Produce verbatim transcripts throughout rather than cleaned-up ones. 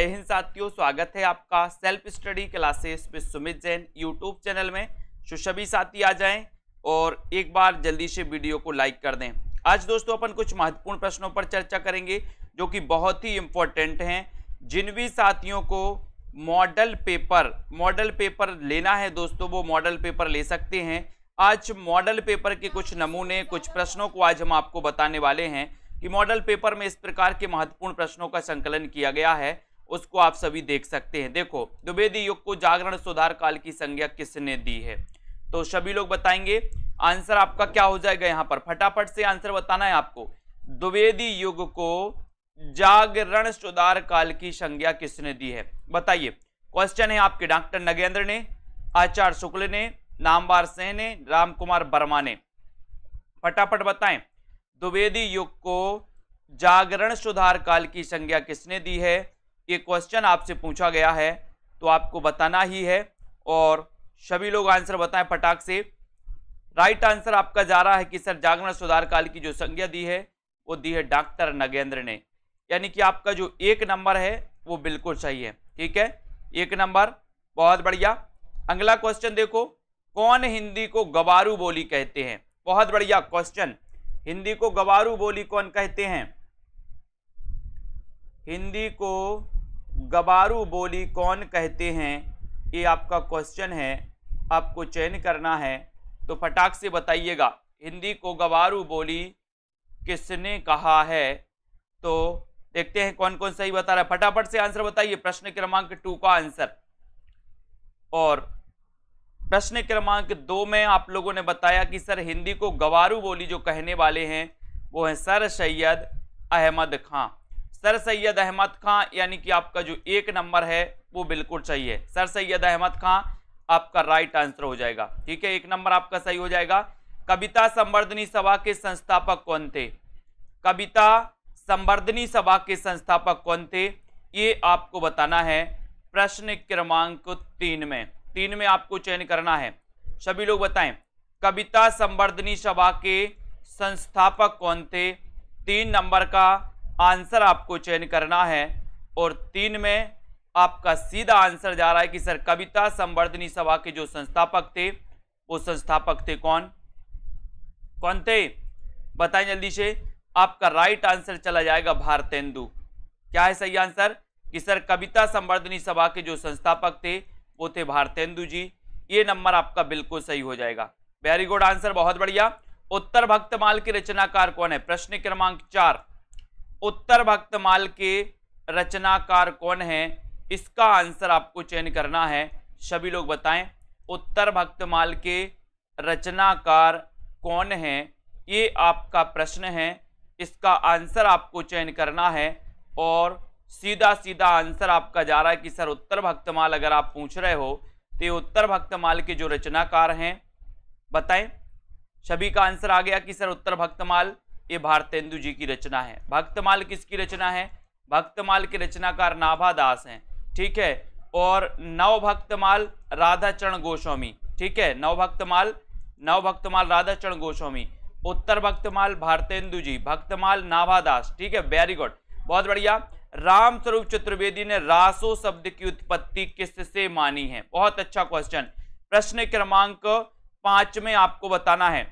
जय हिंद साथियों, स्वागत है आपका self study classes with Sumit Jain YouTube channel में। तो सभी साथी आ जाएं और एक बार जल्दी से वीडियो को लाइक कर दें। आज दोस्तों अपन कुछ महत्वपूर्ण प्रश्नों पर चर्चा करेंगे जो कि बहुत ही इंपॉर्टेंट हैं। जिन भी साथियों को मॉडल पेपर मॉडल पेपर लेना है दोस्तों, वो मॉडल पेपर ले सकते हैं। आज मॉडल पेपर के कुछ नमूने, कुछ प्रश्नों को आज हम आपको बताने वाले हैं कि मॉडल पेपर में इस प्रकार के महत्वपूर्ण प्रश्नों का संकलन किया गया है, उसको आप सभी देख सकते हैं। देखो, द्विवेदी युग को जागरण सुधार काल की संज्ञा किसने दी है? तो सभी लोग बताएंगे। आंसर आपका क्या हो जाएगा? यहां पर फटाफट से आंसर बताना है आपको। द्विवेदी युग को जागरण सुधार काल की संज्ञा किसने दी है? बताइए। क्वेश्चन है आपके डॉक्टर नगेंद्र ने, आचार्य शुक्ल ने, नामवर सेन ने, राम कुमार वर्मा ने। फटाफट बताएं। द्विवेदी युग को जागरण सुधार काल की संज्ञा किसने दी है? ये क्वेश्चन आपसे पूछा गया है तो आपको बताना ही है और सभी लोग आंसर बताएं फटाक से। राइट आंसर आपका जा रहा है कि सर जागरण सुधार काल की जो संज्ञा दी है वो दी है डॉक्टर नगेंद्र ने, यानी कि आपका जो एक नंबर है वो बिल्कुल सही है। ठीक है, एक नंबर, बहुत बढ़िया। अगला क्वेश्चन देखो, कौन हिंदी को गवारू बोली कहते हैं? बहुत बढ़िया क्वेश्चन। हिंदी को गवारू बोली कौन कहते हैं? हिंदी को गवारू बोली कौन कहते हैं? ये आपका क्वेश्चन है, आपको चयन करना है तो फटाक से बताइएगा। हिंदी को गवारू बोली किसने कहा है? तो देखते हैं कौन कौन सही बता रहा है। फटाफट से आंसर बताइए। प्रश्न क्रमांक टू का आंसर। और प्रश्न क्रमांक दो में आप लोगों ने बताया कि सर हिंदी को गवारू बोली जो कहने वाले हैं वो है सर सैयद अहमद खां। सर सैयद अहमद खां, यानी कि आपका जो एक नंबर है वो बिल्कुल सही है। सर सैयद अहमद खां आपका राइट आंसर हो जाएगा। ठीक है, एक नंबर आपका सही हो जाएगा। कविता संवर्धनी सभा के संस्थापक कौन थे? कविता संवर्धनी सभा के संस्थापक कौन थे? ये आपको बताना है प्रश्न क्रमांक तीन में। तीन में आपको चयन करना है। सभी लोग बताएं, कविता संवर्धनी सभा के संस्थापक कौन थे? तीन नंबर का आंसर आपको चयन करना है और तीन में आपका सीधा आंसर जा रहा है कि सर कविता संवर्धनी सभा के जो संस्थापक थे वो संस्थापक थे कौन कौन थे? बताएं जल्दी से। आपका राइट आंसर चला जाएगा भारतेंदु। क्या है सही आंसर? कि सर कविता संवर्धनी सभा के जो संस्थापक थे वो थे भारतेंदु जी। ये नंबर आपका बिल्कुल सही हो जाएगा। वेरी गुड आंसर, बहुत बढ़िया। उत्तर भक्तमाल के रचनाकार कौन है? प्रश्न क्रमांक चार। उत्तर भक्तमाल के रचनाकार कौन है? इसका आंसर आपको चयन करना है। सभी लोग बताएं, उत्तर भक्तमाल के रचनाकार कौन है? ये आपका प्रश्न है। इसका आंसर आपको चयन करना है और सीधा सीधा आंसर आपका जा रहा है कि सर उत्तर भक्तमाल अगर आप पूछ रहे हो तो उत्तर भक्तमाल के जो रचनाकार हैं बताएं। सभी का आंसर आ गया कि सर उत्तर भक्तमाल ये भारतेंदु जी की रचना है। भक्तमाल किसकी रचना है? भक्तमाल के रचनाकार नाभादास हैं। ठीक है, और नवभक्तमाल राधाचरण गोस्वामी। ठीक है, नवभक्तमाल नवभक्तमाल राधाचरण गोस्वामी। उत्तर भक्तमाल भारतेंदु जी, भक्तमाल नाभादास। ठीक है, वेरी गुड, बहुत बढ़िया। राम स्वरूप चतुर्वेदी ने रासो शब्द की उत्पत्ति किससे मानी है? बहुत अच्छा क्वेश्चन। प्रश्न क्रमांक पांच में आपको बताना है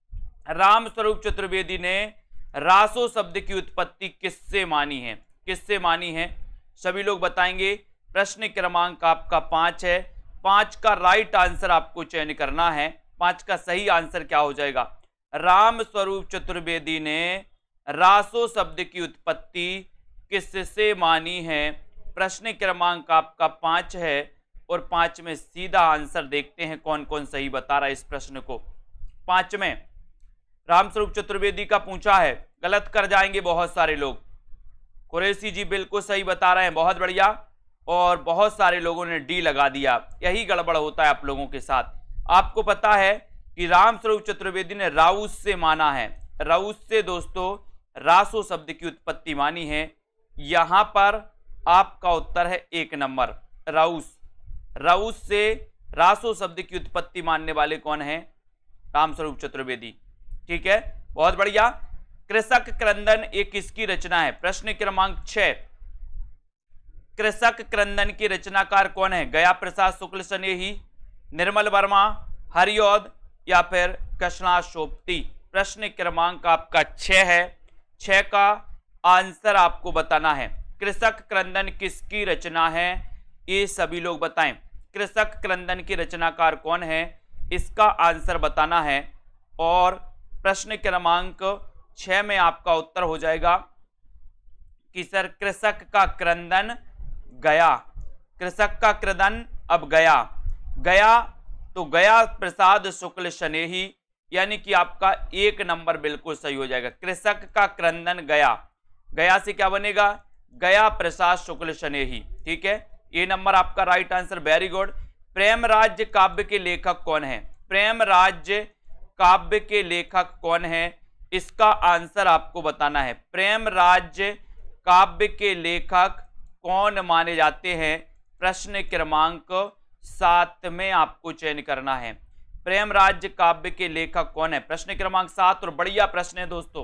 राम स्वरूप चतुर्वेदी ने रासो शब्द की उत्पत्ति किससे मानी है? किससे मानी है? सभी लोग बताएंगे। प्रश्न क्रमांक आपका पांच है। पांच का राइट आंसर आपको चयन करना है। पांच का सही आंसर क्या हो जाएगा? राम स्वरूप चतुर्वेदी ने रासो शब्द की उत्पत्ति किससे मानी है? प्रश्न क्रमांक आपका पांच है और पांच में सीधा आंसर देखते हैं कौन कौन सही बता रहा है इस प्रश्न को। पांच में राम स्वरूप चतुर्वेदी का पूछा है, गलत कर जाएंगे बहुत सारे लोग। कुरैशी जी बिल्कुल सही बता रहे हैं, बहुत बढ़िया। और बहुत सारे लोगों ने डी लगा दिया। यही गड़बड़ होता है आप लोगों के साथ। आपको पता है कि राम स्वरूप चतुर्वेदी ने राउस से माना है। राउस से दोस्तों रासो शब्द की उत्पत्ति मानी है। यहां पर आपका उत्तर है एक नंबर, राउस। राउस से रासो शब्द की उत्पत्ति मानने वाले कौन है? राम स्वरूप चतुर्वेदी। ठीक है, बहुत बढ़िया। कृषक क्रंदन एक किसकी रचना है? प्रश्न क्रमांक छह। कृषक क्रंदन की रचनाकार कौन है? गया प्रसाद शुक्ल स्नेही, निर्मल वर्मा, हरिऔध या फिर कृष्णाशोक्ति। प्रश्न क्रमांक आपका छह है। छह का आंसर आपको बताना है। कृषक क्रंदन किसकी रचना है? ये सभी लोग बताएं। कृषक क्रंदन की रचनाकार कौन है? इसका आंसर बताना है। और प्रश्न क्रमांक छह में आपका उत्तर हो जाएगा कि सर कृषक का क्रंदन गया। कृषक का क्रंदन अब गया। गया तो गया प्रसाद शुक्ल स्नेही, यानी कि आपका एक नंबर बिल्कुल सही हो जाएगा। कृषक का क्रंदन गया, गया से क्या बनेगा? गया प्रसाद शुक्ल स्नेही। ठीक है, ये नंबर आपका राइट आंसर। Very good. प्रेम राज्य काव्य के लेखक कौन है? प्रेम राज्य काव्य के लेखक कौन है? इसका आंसर आपको बताना है। प्रेम राज्य काव्य के लेखक कौन माने जाते हैं? प्रश्न क्रमांक सात में आपको चयन करना है। प्रेम राज्य काव्य के लेखक कौन है? प्रश्न क्रमांक सात, और बढ़िया प्रश्न है दोस्तों।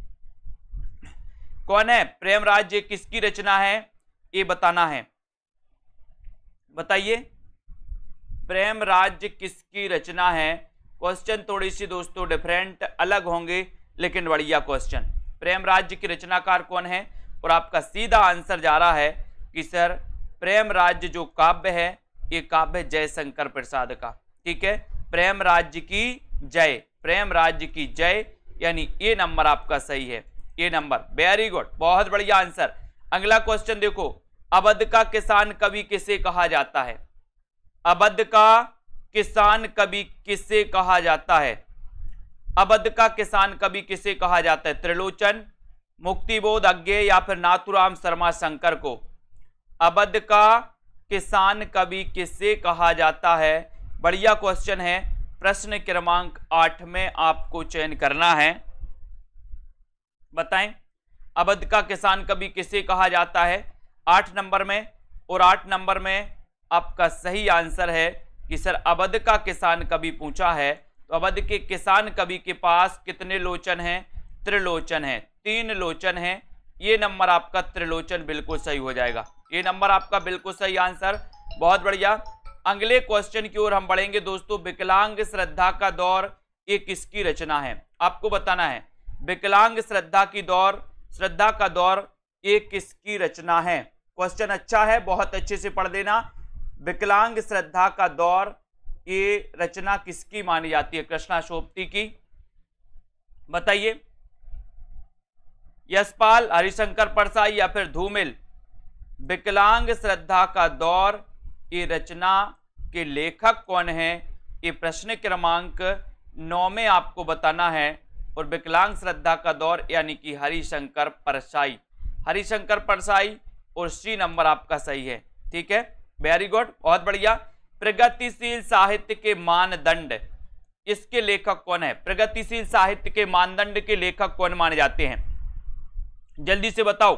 कौन है? प्रेम राज्य किसकी रचना है? ये बताना है। बताइए, प्रेम राज्य किसकी रचना है? क्वेश्चन थोड़ी सी दोस्तों डिफरेंट अलग होंगे, लेकिन बढ़िया क्वेश्चन। प्रेम राज्य की रचनाकार कौन है? और आपका सीधा आंसर जा रहा है कि सर प्रेम राज्य जो काव्य है, ये काव्य जयशंकर प्रसाद का। ठीक है, प्रेम राज्य की जय, प्रेम राज्य की जय, यानी ये नंबर आपका सही है। ये नंबर, वेरी गुड, बहुत बढ़िया आंसर। अगला क्वेश्चन देखो, अवध का किसान कवि किसे कहा जाता है? अवध का किसान कवि किसे कहा जाता है? अवध का किसान कवि किसे कहा जाता है? त्रिलोचन, मुक्तिबोध, अज्ञेय या फिर नाथुराम शर्मा शंकर को? अवध का किसान कवि किसे कहा जाता है? बढ़िया क्वेश्चन है। प्रश्न क्रमांक आठ में आपको चयन करना है। बताएं, अवध का किसान कवि किसे कहा जाता है? आठ नंबर में, और आठ नंबर में आपका सही आंसर है कि सर अवध का किसान कवि पूछा है, तो अवध के किसान कवि के पास कितने लोचन हैं? त्रिलोचन है, तीन लोचन है। ये नंबर आपका त्रिलोचन बिल्कुल सही हो जाएगा। ये नंबर आपका बिल्कुल सही आंसर, बहुत बढ़िया। अगले क्वेश्चन की ओर हम बढ़ेंगे दोस्तों। विकलांग श्रद्धा का दौर ये किसकी रचना है? आपको बताना है। विकलांग श्रद्धा की दौर, श्रद्धा का दौर ये किसकी रचना है? क्वेश्चन अच्छा है, बहुत अच्छे से पढ़ देना। विकलांग श्रद्धा का दौर ये रचना किसकी मानी जाती है? कृष्णाशोक्ति की। बताइए, यशपाल, हरिशंकर परसाई या फिर धूमिल? विकलांग श्रद्धा का दौर ये रचना के लेखक कौन है? ये प्रश्न क्रमांक नौ में आपको बताना है। और विकलांग श्रद्धा का दौर यानी कि हरिशंकर परसाई, हरिशंकर परसाई, और सी नंबर आपका सही है। ठीक है, वेरी गुड, बहुत बढ़िया। प्रगतिशील साहित्य के मानदंड, इसके लेखक कौन है? प्रगतिशील साहित्य के मानदंड के लेखक कौन माने जाते हैं? जल्दी से बताओ।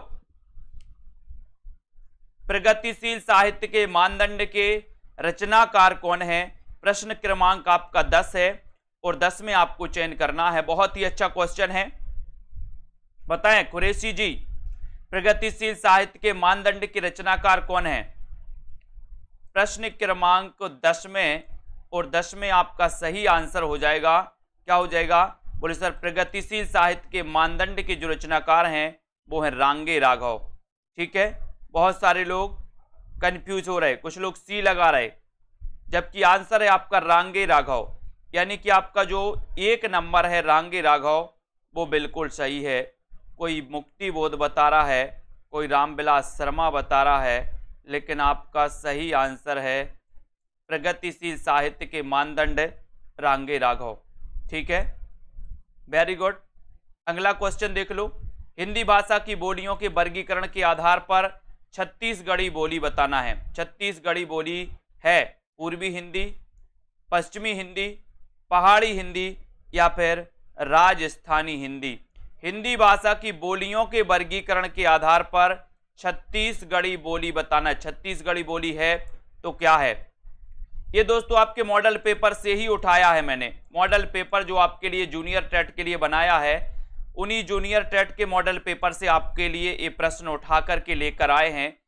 प्रगतिशील साहित्य के मानदंड के रचनाकार कौन है? प्रश्न क्रमांक आपका दस है, और दस में आपको चयन करना है। बहुत ही अच्छा क्वेश्चन है। बताएं कुरैशी जी, प्रगतिशील साहित्य के मानदंड के रचनाकार कौन है? प्रश्न क्रमांक दस में, और दस में आपका सही आंसर हो जाएगा, क्या हो जाएगा? बोले सर प्रगतिशील साहित्य के मानदंड के जो रचनाकार हैं वो है रांगे राघव। ठीक है, बहुत सारे लोग कंफ्यूज हो रहे, कुछ लोग सी लगा रहे, जबकि आंसर है आपका रांगे राघव, यानी कि आपका जो एक नंबर है रांगे राघव वो बिल्कुल सही है। कोई मुक्तिबोध बता रहा है, कोई रामविलास शर्मा बता रहा है, लेकिन आपका सही आंसर है प्रगतिशील साहित्य के मानदंड रांगे राघव। ठीक है, वेरी गुड। अगला क्वेश्चन देख लो। हिंदी भाषा की बोलियों के वर्गीकरण के आधार पर छत्तीसगढ़ी बोली बताना है। छत्तीसगढ़ी बोली है पूर्वी हिंदी, पश्चिमी हिंदी, पहाड़ी हिंदी या फिर राजस्थानी हिंदी। हिंदी भाषा की बोलियों के वर्गीकरण के आधार पर छत्तीसगढ़ी बोली बताना है। छत्तीसगढ़ी बोली है तो क्या है? ये दोस्तों आपके मॉडल पेपर से ही उठाया है मैंने। मॉडल पेपर जो आपके लिए जूनियर टेट के लिए बनाया है, उन्हीं जूनियर टेट के मॉडल पेपर से आपके लिए ये प्रश्न उठा करके लेकर आए हैं।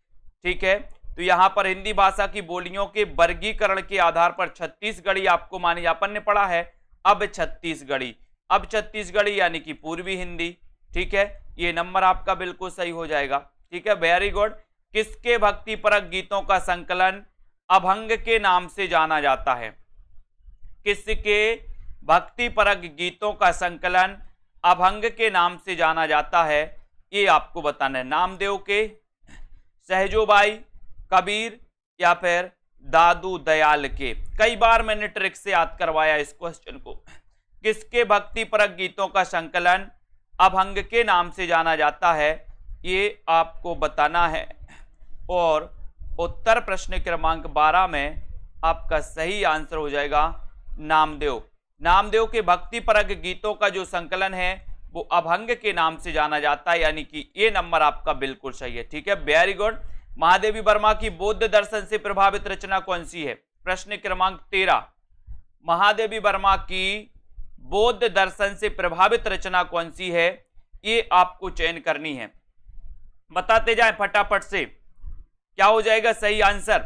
ठीक है। तो यहां पर हिंदी भाषा की बोलियों के वर्गीकरण के आधार पर छत्तीसगढ़ी आपको मानी, अपन ने पढ़ा है अब छत्तीसगढ़ी, अब छत्तीसगढ़ी यानी कि पूर्वी हिंदी, ठीक है। ये नंबर आपका बिल्कुल सही हो जाएगा, ठीक है, वेरी गुड। किसके भक्तिपरक गीतों का संकलन अभंग के नाम से जाना जाता है? किसके भक्तिपरक गीतों का संकलन अभंग के नाम से जाना जाता है? ये आपको बताना है। नामदेव के, सहजोबाई, कबीर या फिर दादू दयाल के? कई बार मैंने ट्रिक से याद करवाया इस क्वेश्चन को। किसके भक्तिपरक गीतों का संकलन अभंग के नाम से जाना जाता है? ये आपको बताना है। और उत्तर प्रश्न क्रमांक बारह में आपका सही आंसर हो जाएगा नामदेव। नामदेव के भक्तिपरक गीतों का जो संकलन है वो अभंग के नाम से जाना जाता है, यानी कि ये नंबर आपका बिल्कुल सही है, ठीक है, वेरी गुड। महादेवी वर्मा की बौद्ध दर्शन से प्रभावित रचना कौन सी है? प्रश्न क्रमांक तेरह, महादेवी वर्मा की बौद्ध दर्शन से प्रभावित रचना कौन सी है? ये आपको चयन करनी है, बताते जाएं फटाफट से। क्या हो जाएगा सही आंसर?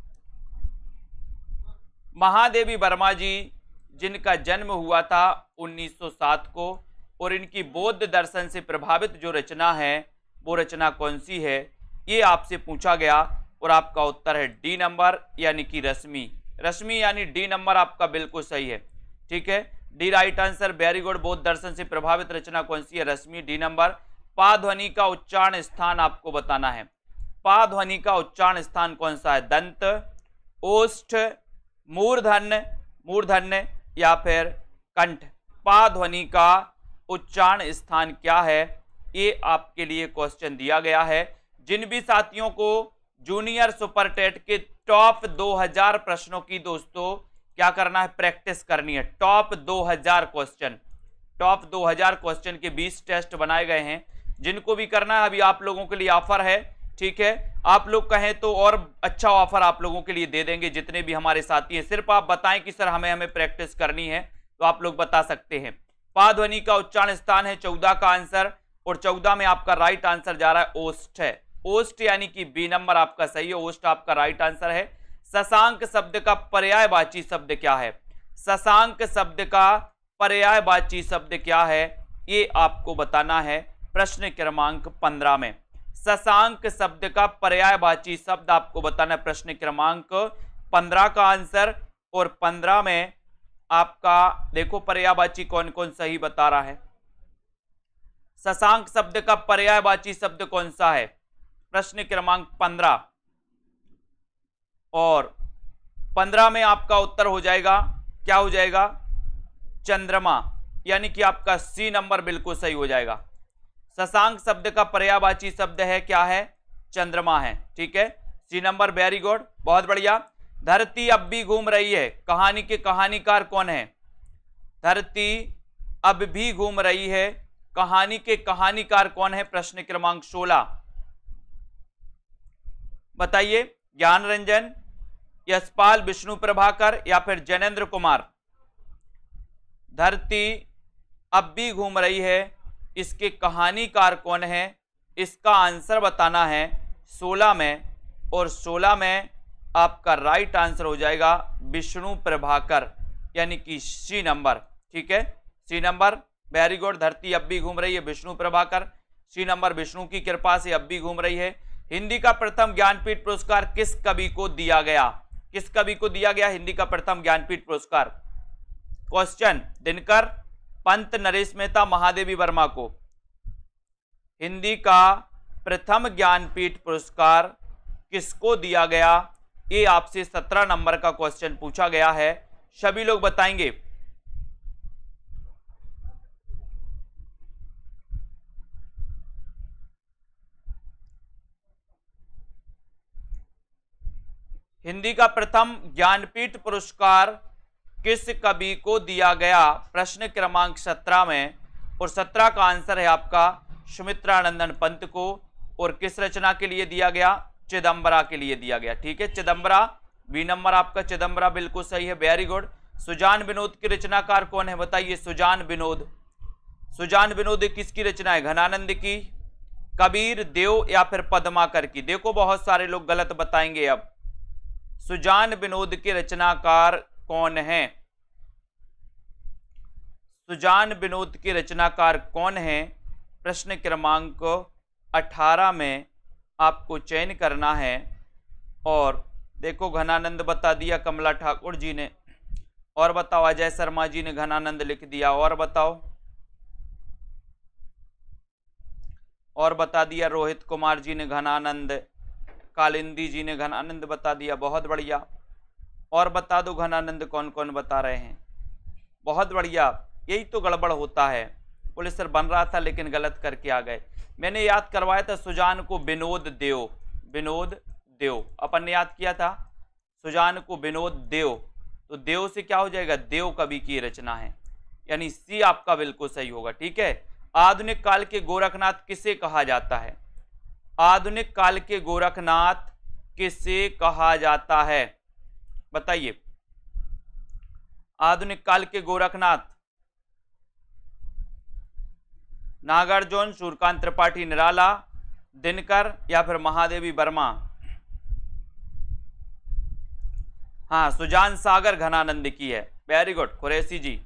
महादेवी वर्मा जी जिनका जन्म हुआ था उन्नीस सौ सात को, और इनकी बौद्ध दर्शन से प्रभावित जो रचना है वो रचना कौन सी है? ये आपसे पूछा गया और आपका उत्तर है डी नंबर, यानी कि रश्मि। रश्मि यानी डी नंबर आपका बिल्कुल सही है, ठीक है, D right answer, very good. बौद्ध दर्शन से प्रभावित रचना कौन सी है? Rashmi, D number. पा ध्वनि का उच्चारण स्थान आपको बताना है। पा ध्वनि का उच्चारण स्थान कौन सा है? दंत, ओष्ठ, मूर्धन्य, मूर्धन्य या फिर कंठ? पा ध्वनि का उच्चारण स्थान क्या है? ये आपके लिए क्वेश्चन दिया गया है। जिन भी साथियों को जूनियर सुपर टेट के टॉप दो हज़ार प्रश्नों की दोस्तों क्या करना है? प्रैक्टिस करनी है। टॉप दो हज़ार क्वेश्चन, टॉप दो हज़ार क्वेश्चन के बीस टेस्ट बनाए गए हैं, जिनको भी करना है अभी आप लोगों के लिए ऑफर है, ठीक है। आप लोग कहें तो और अच्छा ऑफर आप लोगों के लिए दे देंगे, जितने भी हमारे साथी हैं। सिर्फ आप बताएं कि सर हमें हमें प्रैक्टिस करनी है, तो आप लोग बता सकते हैं। पा ध्वनि का उच्चारण स्थान है चौदह का आंसर, और चौदह में आपका राइट आंसर जा रहा है ओष्ठ है। ओष्ठ यानी कि बी नंबर आपका सही है, ओष्ठ आपका राइट आंसर है। शशांक शब्द का पर्यायवाची शब्द क्या है? शशांक शब्द का पर्यायवाची शब्द क्या है? ये आपको बताना है प्रश्न क्रमांक पंद्रह में। शशांक शब्द का पर्यायवाची शब्द आपको बताना है प्रश्न क्रमांक पंद्रह का आंसर। और पंद्रह में आपका देखो पर्यायवाची कौन कौन सही बता रहा है। शशांक शब्द का पर्यायवाची शब्द कौन सा है? प्रश्न क्रमांक पंद्रह, और पंद्रह में आपका उत्तर हो जाएगा, क्या हो जाएगा? चंद्रमा, यानी कि आपका सी नंबर बिल्कुल सही हो जाएगा। शशांक शब्द का पर्यायवाची शब्द है क्या है? चंद्रमा है, ठीक है, सी नंबर, वेरी गुड, बहुत बढ़िया। धरती अब भी घूम रही है, कहानी के कहानीकार कौन है? धरती अब भी घूम रही है, कहानी के कहानीकार कौन है? प्रश्न क्रमांक सोलह, बताइए। ज्ञान रंजन, यशपाल, विष्णु प्रभाकर या फिर जैनेन्द्र कुमार? धरती अब भी घूम रही है, इसके कहानीकार कौन है? इसका आंसर बताना है सोलह में, और सोलह में आपका राइट आंसर हो जाएगा विष्णु प्रभाकर, यानी कि सी नंबर, ठीक है, सी नंबर, वेरी गुड। धरती अब भी घूम रही है, विष्णु प्रभाकर, सी नंबर, विष्णु की कृपा से अब भी घूम रही है। हिंदी का प्रथम ज्ञानपीठ पुरस्कार किस कवि को दिया गया? किस कवि को दिया गया हिंदी का प्रथम ज्ञानपीठ पुरस्कार? क्वेश्चन, दिनकर, पंत, नरेश मेहता, महादेवी वर्मा को। हिंदी का प्रथम ज्ञानपीठ पुरस्कार किसको दिया गया? ये आपसे सत्रह नंबर का क्वेश्चन पूछा गया है, सभी लोग बताएंगे। हिंदी का प्रथम ज्ञानपीठ पुरस्कार किस कवि को दिया गया? प्रश्न क्रमांक सत्रह में, और सत्रह का आंसर है आपका सुमित्रानंदन पंत को। और किस रचना के लिए दिया गया? चिदंबरा के लिए दिया गया, ठीक है, चिदंबरा, बी नंबर आपका चिदंबरा बिल्कुल सही है, वेरी गुड। सुजान विनोद की रचनाकार कौन है? बताइए। सुजान विनोद, सुजान विनोद किसकी रचना है? घनानंद की, कबीर, देव या फिर पद्माकर की। देखो बहुत सारे लोग गलत बताएंगे। अब सुजान विनोद के रचनाकार कौन है? सुजान विनोद के रचनाकार कौन है? प्रश्न क्रमांक अठारह में आपको चयन करना है। और देखो घनानंद बता दिया कमला ठाकुर जी ने, और बताओ अजय शर्मा जी ने घनानंद लिख दिया, और बताओ, और बता दिया रोहित कुमार जी ने घनानंद, कालिंदी जी ने घनानंद बता दिया, बहुत बढ़िया। और बता दो घनानंद कौन कौन बता रहे हैं, बहुत बढ़िया। यही तो गड़बड़ होता है, पुलिस सर बन रहा था लेकिन गलत करके आ गए। मैंने याद करवाया था सुजान को विनोद देव, विनोद देव अपन ने याद किया था, सुजान को विनोद देव, तो देव से क्या हो जाएगा, देव कवि की रचना है, यानी सी आपका बिल्कुल सही होगा। ठीक है। आधुनिक काल के गोरखनाथ किसे कहा जाता है? आधुनिक काल के गोरखनाथ किसे कहा जाता है? बताइए। आधुनिक काल के गोरखनाथ, नागार्जुन, सूर्यकांत त्रिपाठी निराला, दिनकर या फिर महादेवी वर्मा? हाँ, सुजान सागर घनानंद की है, वेरी गुड कुरैशी जी।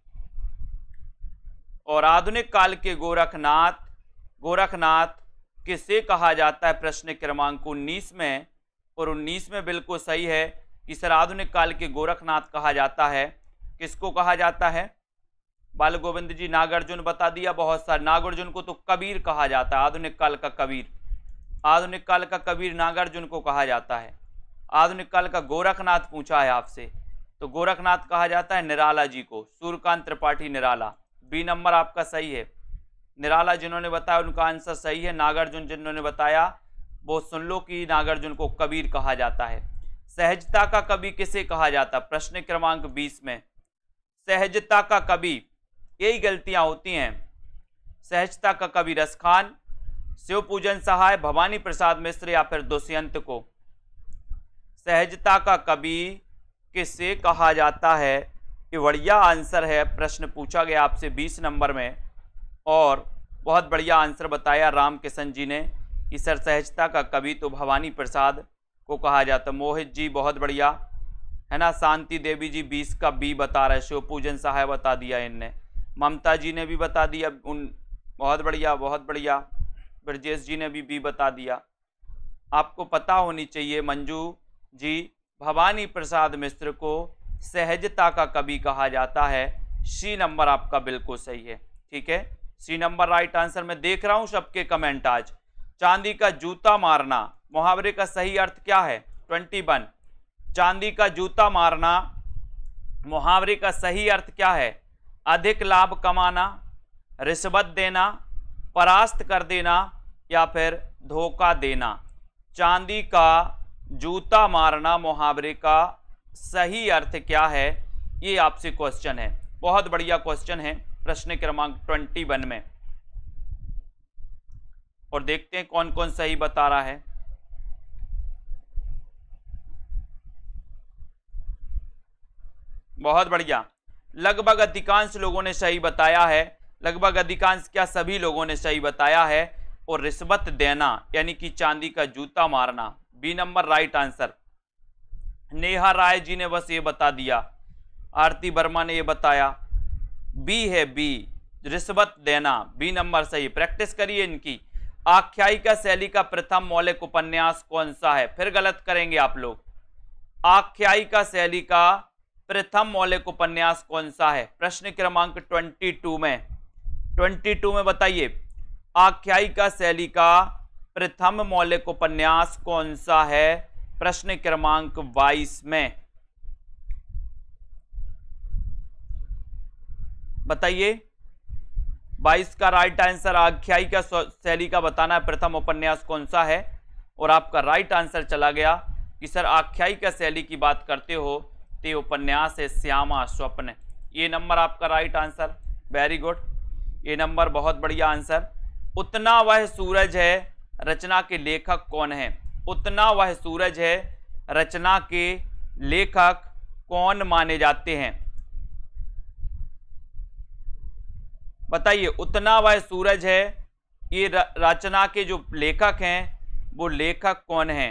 और आधुनिक काल के गोरखनाथ, गोरखनाथ किसे कहा जाता है प्रश्न क्रमांक उन्नीस में? और उन्नीस में बिल्कुल सही है कि सर आधुनिक काल के गोरखनाथ कहा जाता है। किसको कहा जाता है? बाल गोविंद जी नागार्जुन बता दिया, बहुत सारे। नागार्जुन को तो कबीर कहा जाता है, आधुनिक काल का कबीर, आधुनिक काल का कबीर नागार्जुन को कहा जाता है। आधुनिक काल का गोरखनाथ पूछा है आपसे, तो गोरखनाथ कहा जाता है निराला जी को, सूर्यकांत त्रिपाठी निराला। बी नंबर आपका सही है। निराला जिन्होंने बताया उनका आंसर सही है। नागार्जुन जिन्होंने बताया वो सुन लो कि नागार्जुन को कबीर कहा जाता है। सहजता का कवि किसे कहा जाता है? प्रश्न क्रमांक बीस में सहजता का कवि, यही गलतियां होती हैं। सहजता का कवि रसखान, शिवपूजन सहाय, भवानी प्रसाद मिश्र या फिर दुष्यंत को? सहजता का कवि किसे कहा जाता है? ये बढ़िया आंसर है, प्रश्न पूछा गया आपसे बीस नंबर में, और बहुत बढ़िया आंसर बताया राम किशन जी ने कि सर सहजता का कवि तो भवानी प्रसाद को कहा जाता। मोहित जी बहुत बढ़िया है ना। शांति देवी जी बीस का बी बता रहे, शिवपूजन सहाय बता दिया इनने। ममता जी ने भी बता दिया उन, बहुत बढ़िया बहुत बढ़िया। ब्रजेश जी ने भी बी बता दिया। आपको पता होनी चाहिए मंजू जी, भवानी प्रसाद मिश्र को सहजता का कवि कहा जाता है। सी नंबर आपका बिल्कुल सही है। ठीक है, सी नंबर राइट आंसर। मैं देख रहा हूं सबके कमेंट आज। चांदी का जूता मारना मुहावरे का सही अर्थ क्या है? Twenty one. चांदी का जूता मारना मुहावरे का सही अर्थ क्या है? अधिक लाभ कमाना, रिश्वत देना, परास्त कर देना या फिर धोखा देना। चांदी का जूता मारना मुहावरे का सही अर्थ क्या है? ये आपसे क्वेश्चन है, बहुत बढ़िया क्वेश्चन है प्रश्न क्रमांक ट्वेंटी वन में। और देखते हैं कौन कौन सही बता रहा है। बहुत बढ़िया, लगभग अधिकांश लोगों ने सही बताया है। लगभग अधिकांश क्या, सभी लोगों ने सही बताया है। और रिश्वत देना यानी कि चांदी का जूता मारना, B number right answer. Neha Rai ji ने बस ये बता दिया, आरती वर्मा ने ये बताया, बी है बी, रिश्वत देना, बी नंबर सही। प्रैक्टिस करिए इनकी। आख्यायिका शैली का प्रथम मौलिक उपन्यास कौन सा है? फिर गलत करेंगे आप लोग। आख्यायिका शैली का प्रथम मौलिक उपन्यास कौन सा है? प्रश्न क्रमांक ट्वेंटी टू में, ट्वेंटी टू में बताइए आख्यायिका शैली का प्रथम मौलिक उपन्यास कौन सा है? प्रश्न क्रमांक बाईस में बताइए। बाईस का राइट आंसर आख्यायिका शैली का बताना है प्रथम उपन्यास कौन सा है। और आपका राइट आंसर चला गया कि सर आख्यायिका शैली की बात करते हो तो ये उपन्यास है श्यामा स्वप्न। ये नंबर आपका राइट आंसर, वेरी गुड, ये नंबर बहुत बढ़िया आंसर। उतना वह सूरज है रचना के लेखक कौन है? उतना वह सूरज है रचना के लेखक कौन माने जाते हैं? बताइए, उतना वह सूरज है ये रचना के जो लेखक हैं वो लेखक कौन हैं?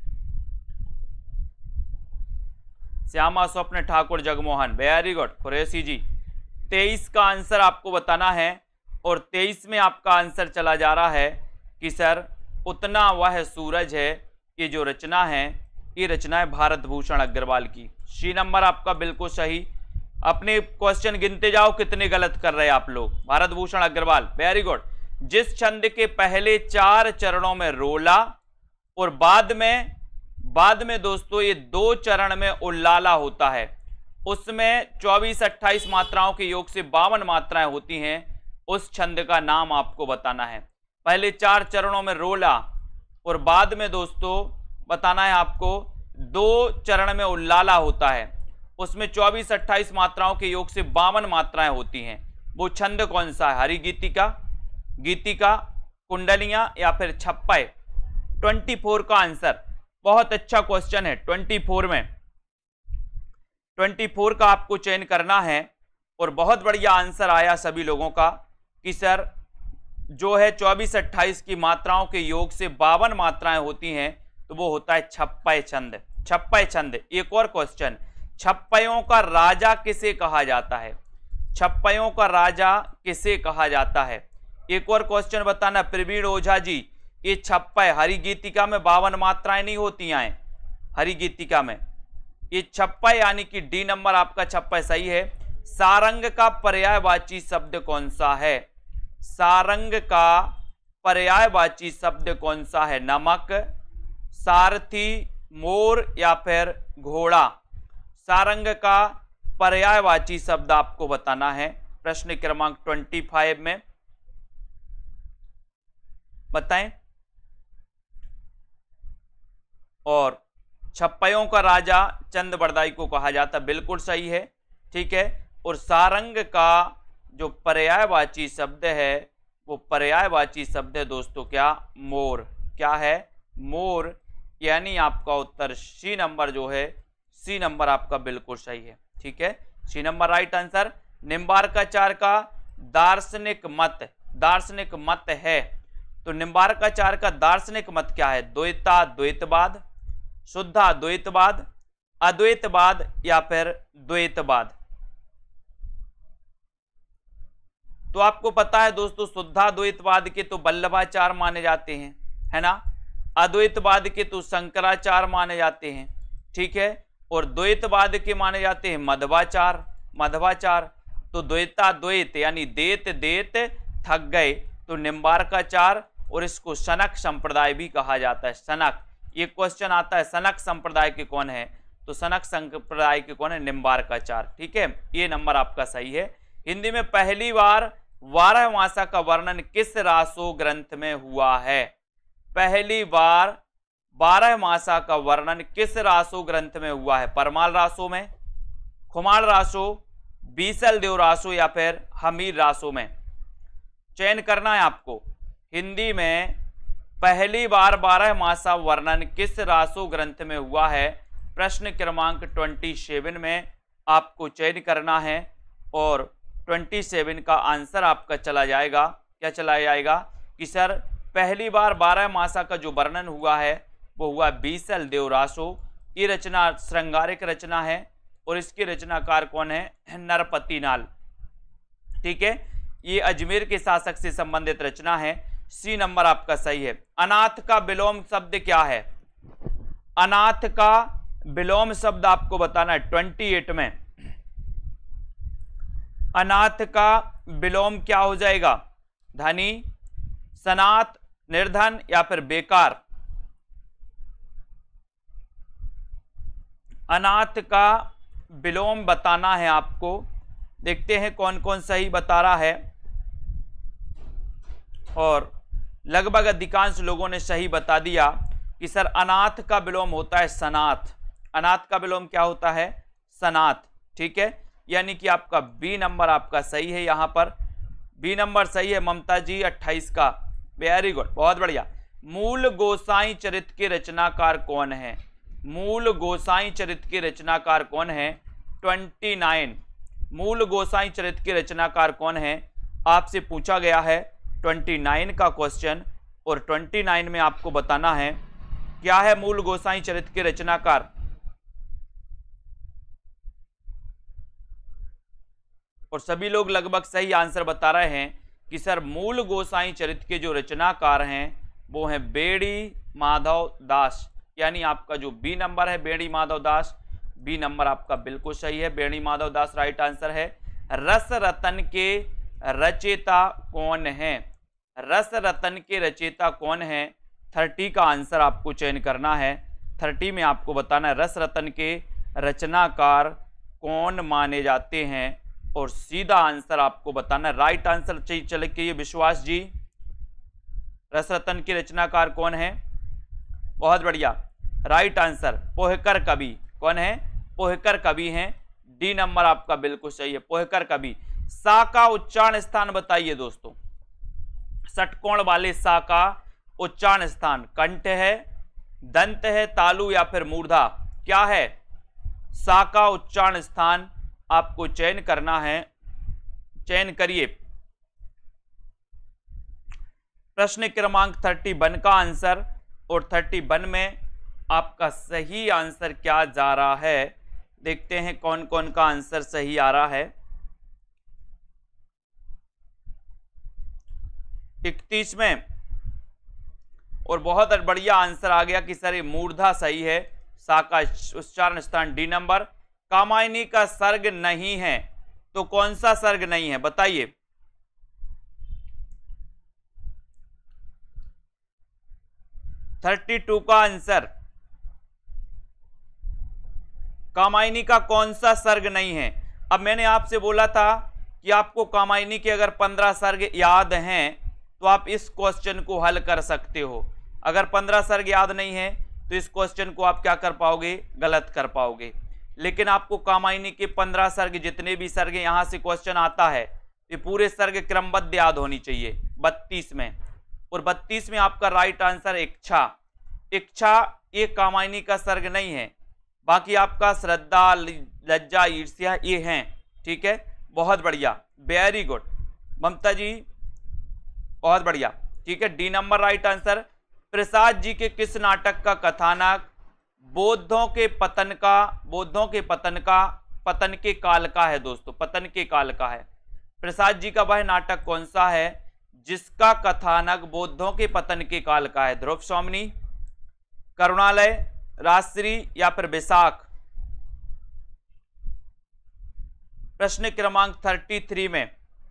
Shyama Swapna Thakur Jagmohan, very good Qureshi ji. तेईस का आंसर आपको बताना है और तेईस में आपका आंसर चला जा रहा है कि सर उतना वह सूरज है। ये जो रचना है ये रचना है भारत भूषण अग्रवाल की। सी नंबर आपका बिल्कुल सही। अपने क्वेश्चन गिनते जाओ कितने गलत कर रहे हैं आप लोग। Bharat Bhushan Agrawal, very good. जिस छंद के पहले चार चरणों में रोला और बाद में बाद में दोस्तों ये दो चरण में उल्लाला होता है, उसमें चौबीस अट्ठाईस मात्राओं के योग से बावन मात्राएं होती हैं, उस छंद का नाम आपको बताना है। पहले चार चरणों में रोला और बाद में दोस्तों बताना है आपको दो चरण में उल्लाला होता है, उसमें चौबीस अट्ठाईस मात्राओं के योग से बावन मात्राएं होती हैं। वो छंद कौन सा है? हरि गीतिका, गीतिका, कुंडलियां या फिर छप्पय? चौबीस का आंसर। बहुत अच्छा क्वेश्चन है। चौबीस में चौबीस का आपको चयन करना है और बहुत बढ़िया आंसर आया सभी लोगों का कि सर जो है चौबीस अट्ठाईस की मात्राओं के योग से बावन मात्राएं होती हैं, तो वो होता है छप्पय छंद। छप्पय छंद। एक और क्वेश्चन, छप्पयों का राजा किसे कहा जाता है? छप्पयों का राजा किसे कहा जाता है? एक और क्वेश्चन बताना प्रवीण ओझा जी। ये छप्पय हरि गीतिका में बावन मात्राएं नहीं होती हैं, हरि गीतिका में ये छप्पय यानी कि डी नंबर आपका छप्पय सही है। सारंग का पर्यायवाची शब्द कौन सा है? सारंग का पर्यायवाची शब्द कौन सा है? नमक, सारथी, मोर या फिर घोड़ा? सारंग का पर्यायवाची शब्द आपको बताना है प्रश्न क्रमांक पच्चीस में। बताएं। और छप्पयों का राजा चंद बरदाई को कहा जाता, बिल्कुल सही है, ठीक है। और सारंग का जो पर्यायवाची शब्द है वो पर्यायवाची शब्द है दोस्तों क्या? मोर। क्या है? मोर। यानी आपका उत्तर सी नंबर जो है, सी नंबर आपका बिल्कुल सही है, ठीक है, C number right answer. Nimbarkachar का दार्शनिक मत, दार्शनिक मत है तो निम्बार्काचार का दार्शनिक मत क्या है? द्वैता द्वैतवाद, शुद्धा द्वैतवाद, अद्वैतवाद या फिर द्वैतवाद? तो आपको पता है दोस्तों शुद्धा द्वैतवाद के तो वल्लभाचार माने जाते हैं, है ना। अद्वैतवाद के तो शंकराचार माने जाते हैं, ठीक है। और द्वैतवाद के माने जाते हैं मध्वाचार, मध्वाचार। तो द्वैता द्वैत यानी देत देत थक गए तो निम्बार्काचार, और इसको सनक संप्रदाय भी कहा जाता है। सनक, ये क्वेश्चन आता है सनक संप्रदाय के कौन है? तो सनक संप्रदाय के कौन है? निम्बार्काचार, ठीक है। ये नंबर आपका सही है। हिंदी में पहली बार बारह मासा का वर्णन किस रासो ग्रंथ में हुआ है? पहली बार बारह मासा का वर्णन किस रासो ग्रंथ में हुआ है? परमाल रासो में, खुमाल रासो, बीसल देव रासो या फिर हमीर रासो में? चयन करना है आपको। हिंदी में पहली बार बारह मासा वर्णन किस रासो ग्रंथ में हुआ है? प्रश्न क्रमांक सत्ताईस में आपको चयन करना है और सत्ताईस का आंसर आपका चला जाएगा, क्या चला जाएगा कि सर पहली बार बारह मासा का जो वर्णन हुआ है वो हुआ बीसल देव रासो। ये रचना श्रृंगारिक रचना है और इसके रचनाकार कौन है? नरपति नाल, ठीक है। ये अजमेर के शासक से संबंधित रचना है। सी नंबर आपका सही है। अनाथ का विलोम शब्द क्या है? अनाथ का विलोम शब्द आपको बताना है अट्ठाईस में। अनाथ का विलोम क्या हो जाएगा? धनी, सनाथ, निर्धन या फिर बेकार? अनाथ का विलोम बताना है आपको। देखते हैं कौन कौन सही बता रहा है, और लगभग अधिकांश लोगों ने सही बता दिया कि सर अनाथ का विलोम होता है सनाथ। अनाथ का विलोम क्या होता है? सनाथ, ठीक है। यानी कि आपका बी नंबर आपका सही है। यहां पर बी नंबर सही है ममता जी अट्ठाईस का, वेरी गुड, बहुत बढ़िया। मूल गोसाई चरित्र के रचनाकार कौन है? मूल गोसाई चरित्र के रचनाकार कौन है? उनतीस। मूल गोसाई चरित्र के रचनाकार कौन है? आपसे पूछा गया है उनतीस का क्वेश्चन, और उनतीस में आपको बताना है क्या है मूल गोसाई चरित्र के रचनाकार। और सभी लोग लगभग सही आंसर बता रहे हैं कि सर मूल गोसाई चरित्र के जो रचनाकार हैं वो हैं बेड़ी माधव दास, यानी आपका जो बी नंबर है बेड़ी माधव दास, बी नंबर आपका बिल्कुल सही है, बेड़ी माधव दास राइट आंसर है। रस रतन के रचयिता कौन है, रस रतन के रचयिता कौन है, तीस का आंसर आपको चयन करना है। तीस में आपको बताना है रस रतन के रचनाकार कौन माने जाते हैं, और सीधा आंसर आपको बताना है। राइट आंसर चाहिए चले के ये विश्वास जी, रस रतन के रचनाकार कौन है, बहुत बढ़िया राइट आंसर पोहकर कवि, कौन है, पोहकर कवि हैं, डी नंबर आपका बिल्कुल सही है, पोहकर कवि। सा का उच्चारण स्थान बताइए दोस्तों, षटकोण वाले सा का उच्चारण स्थान कंठ है, दंत है, तालु या फिर मूर्धा, क्या है, सा का उच्चारण स्थान आपको चयन करना है, चयन करिए। प्रश्न क्रमांक इकतीस का आंसर, और इकतीस में आपका सही आंसर क्या जा रहा है, देखते हैं कौन कौन का आंसर सही आ रहा है। इकतीस में और बहुत बढ़िया आंसर आ गया कि सर ये मूर्धा सही है, सा का उच्चारण स्थान डी नंबर। कामायनी का सर्ग नहीं है, तो कौन सा सर्ग नहीं है बताइए, बत्तीस का आंसर, कामायनी का कौन सा सर्ग नहीं है। अब मैंने आपसे बोला था कि आपको कामायनी के अगर पंद्रह सर्ग याद हैं तो आप इस क्वेश्चन को हल कर सकते हो, अगर पंद्रह सर्ग याद नहीं है तो इस क्वेश्चन को आप क्या कर पाओगे, गलत कर पाओगे। लेकिन आपको कामायनी के पंद्रह सर्ग, जितने भी सर्ग यहां से क्वेश्चन आता है ये पूरे सर्ग क्रमबद्ध याद होनी चाहिए बत्तीस में, और बत्तीस में आपका राइट आंसर इच्छा, इच्छा ये कामायनी का सर्ग नहीं है, बाकी आपका श्रद्धा, लज्जा, ईर्ष्या ये हैं, ठीक है, बहुत बढ़िया, वेरी गुड ममता जी, बहुत बढ़िया, ठीक है, D number right answer. Prasad ji के किस नाटक का कथानक बौद्धों के पतन का, बौद्धों के पतन का, पतन के काल का है दोस्तों, पतन के काल का है। प्रसाद जी का वह नाटक कौन सा है जिसका कथानक बौद्धों के पतन के काल का है, ध्रुव स्वामिनी, करुणालय, राजश्री या फिर बैसाख। प्रश्न क्रमांक तैंतीस में,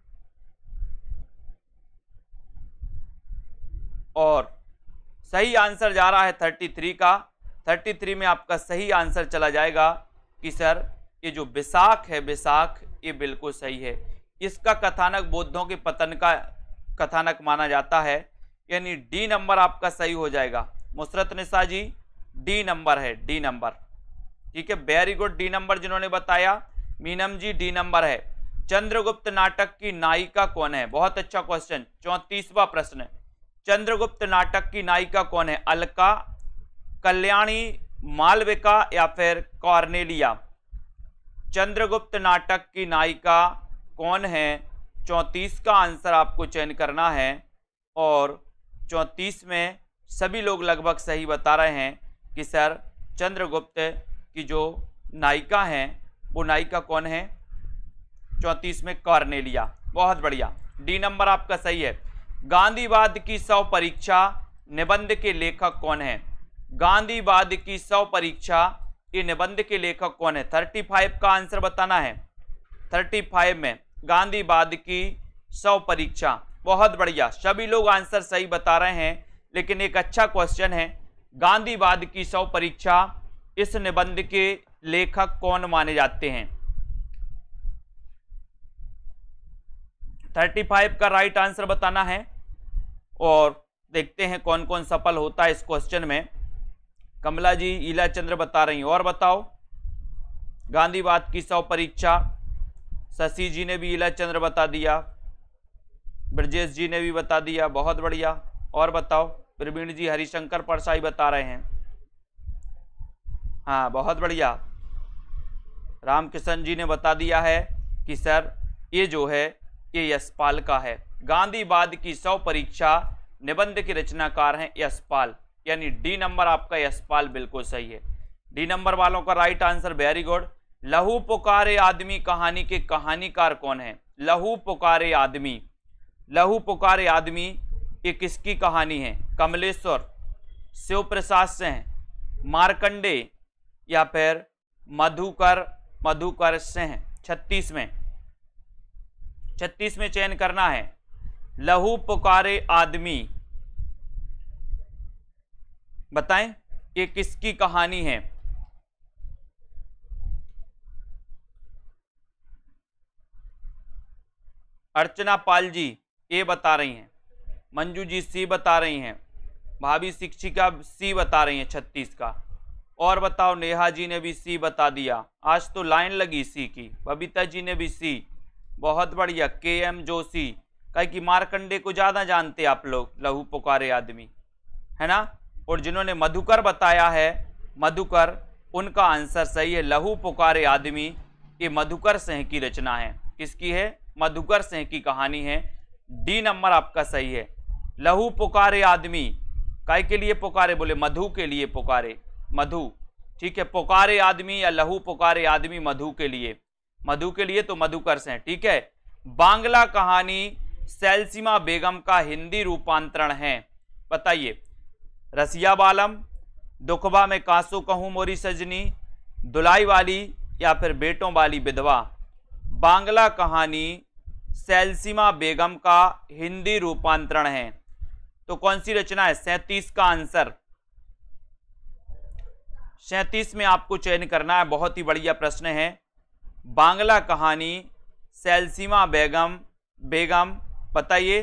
और सही आंसर जा रहा है तैंतीस का, तैंतीस में आपका सही आंसर चला जाएगा कि सर ये जो बैसाख है, बैसाख ये बिल्कुल सही है, इसका कथानक बौद्धों के पतन का कथानक माना जाता है, यानी डी नंबर आपका सही हो जाएगा। मुसरत निसा जी डी नंबर है, डी नंबर, ठीक है, वेरी गुड, डी नंबर जिन्होंने बताया, मीनम जी डी नंबर है। चंद्रगुप्त नाटक की नायिका कौन है, बहुत अच्छा क्वेश्चन, चौंतीसवां प्रश्न, चंद्रगुप्त नाटक की नायिका कौन है, अलका, कल्याणी, मालविका या फिर कॉर्नेलिया। चंद्रगुप्त नाटक की नायिका कौन है, चौंतीस का आंसर आपको चयन करना है, और चौंतीस में सभी लोग लगभग सही बता रहे हैं कि सर चंद्रगुप्त की जो नायिका हैं वो नायिका कौन है, चौंतीस में कॉर्नेलिया, बहुत बढ़िया, डी नंबर आपका सही है। गांधीवाद की सौ परीक्षा निबंध के लेखक कौन है, गांधीवाद की सौ परीक्षा ये निबंध के लेखक कौन है, पैंतीस का आंसर बताना है, पैंतीस में गांधीवाद की सौ परीक्षा, बहुत बढ़िया, सभी लोग आंसर सही बता रहे हैं, लेकिन एक अच्छा क्वेश्चन है, गांधीवाद की सौ परीक्षा इस निबंध के लेखक कौन माने जाते हैं। पैंतीस का राइट आंसर बताना है, और देखते हैं कौन कौन सफल होता है इस क्वेश्चन में। कमला जी, ईला चंद्र बता रही हैं, और बताओ, गांधीवाद की सौ परीक्षा, शशि जी ने भी ईला चंद्र बता दिया, ब्रजेश जी ने भी बता दिया, बहुत बढ़िया, और बताओ, प्रवीण जी हरिशंकर परसाई बता रहे हैं, हाँ बहुत बढ़िया, रामकिशन जी ने बता दिया है कि सर ये जो है ये यशपाल का है, गांधीवाद की सौ परीक्षा निबंध के रचनाकार हैं यशपाल, यानी डी नंबर आपका यशपाल बिल्कुल सही है। डी नंबर वालों का राइट आंसर, वेरी गुड। लहू पुकारे आदमी कहानी के कहानीकार कौन है? लहू पुकारे आदमी, लहू पुकारे आदमी ये किसकी कहानी है? कमलेश्वर, शिव प्रसाद सिंह, मार्कंडे या फिर मधुकर मधुकर सिंह? छत्तीस में छत्तीस में चयन करना है। लहू पुकारे आदमी, बताएं ये किसकी कहानी है? अर्चना पाल जी ए बता रही हैं, मंजू जी सी बता रही हैं, भाभी शिक्षिका सी बता रही हैं छत्तीस का। और बताओ, नेहा जी ने भी सी बता दिया, आज तो लाइन लगी सी की। बबीता जी ने भी सी, बहुत बढ़िया। के एम जोशी, कहे कि मार्कंडे को ज्यादा जानते आप लोग, लहू पुकारे आदमी, है ना। और जिन्होंने मधुकर बताया है, मधुकर, उनका आंसर सही है। लहू पुकारे आदमी ये मधुकर सिंह की रचना है। किसकी है? मधुकर सिंह की कहानी है। डी नंबर आपका सही है। लहू पुकारे आदमी काय के लिए पुकारे? बोले मधु के लिए पुकारे, मधु, ठीक है। पुकारे आदमी या लहू पुकारे आदमी मधु के लिए, मधु के लिए तो मधुकर सिंह, ठीक है। बांग्ला कहानी सैलसीमा बेगम का हिंदी रूपांतरण है, बताइए। रसिया बालम, दुखबा में कांसो कहूं मोरी सजनी, दुलाई वाली या फिर बेटों वाली विधवा? बांग्ला कहानी सैलसीमा बेगम का हिंदी रूपांतरण है, तो कौन सी रचना है? सैंतीस का आंसर, सैंतीस में आपको चयन करना है। बहुत ही बढ़िया प्रश्न है। बांग्ला कहानी सैलसीमा बेगम बेगम बताइए।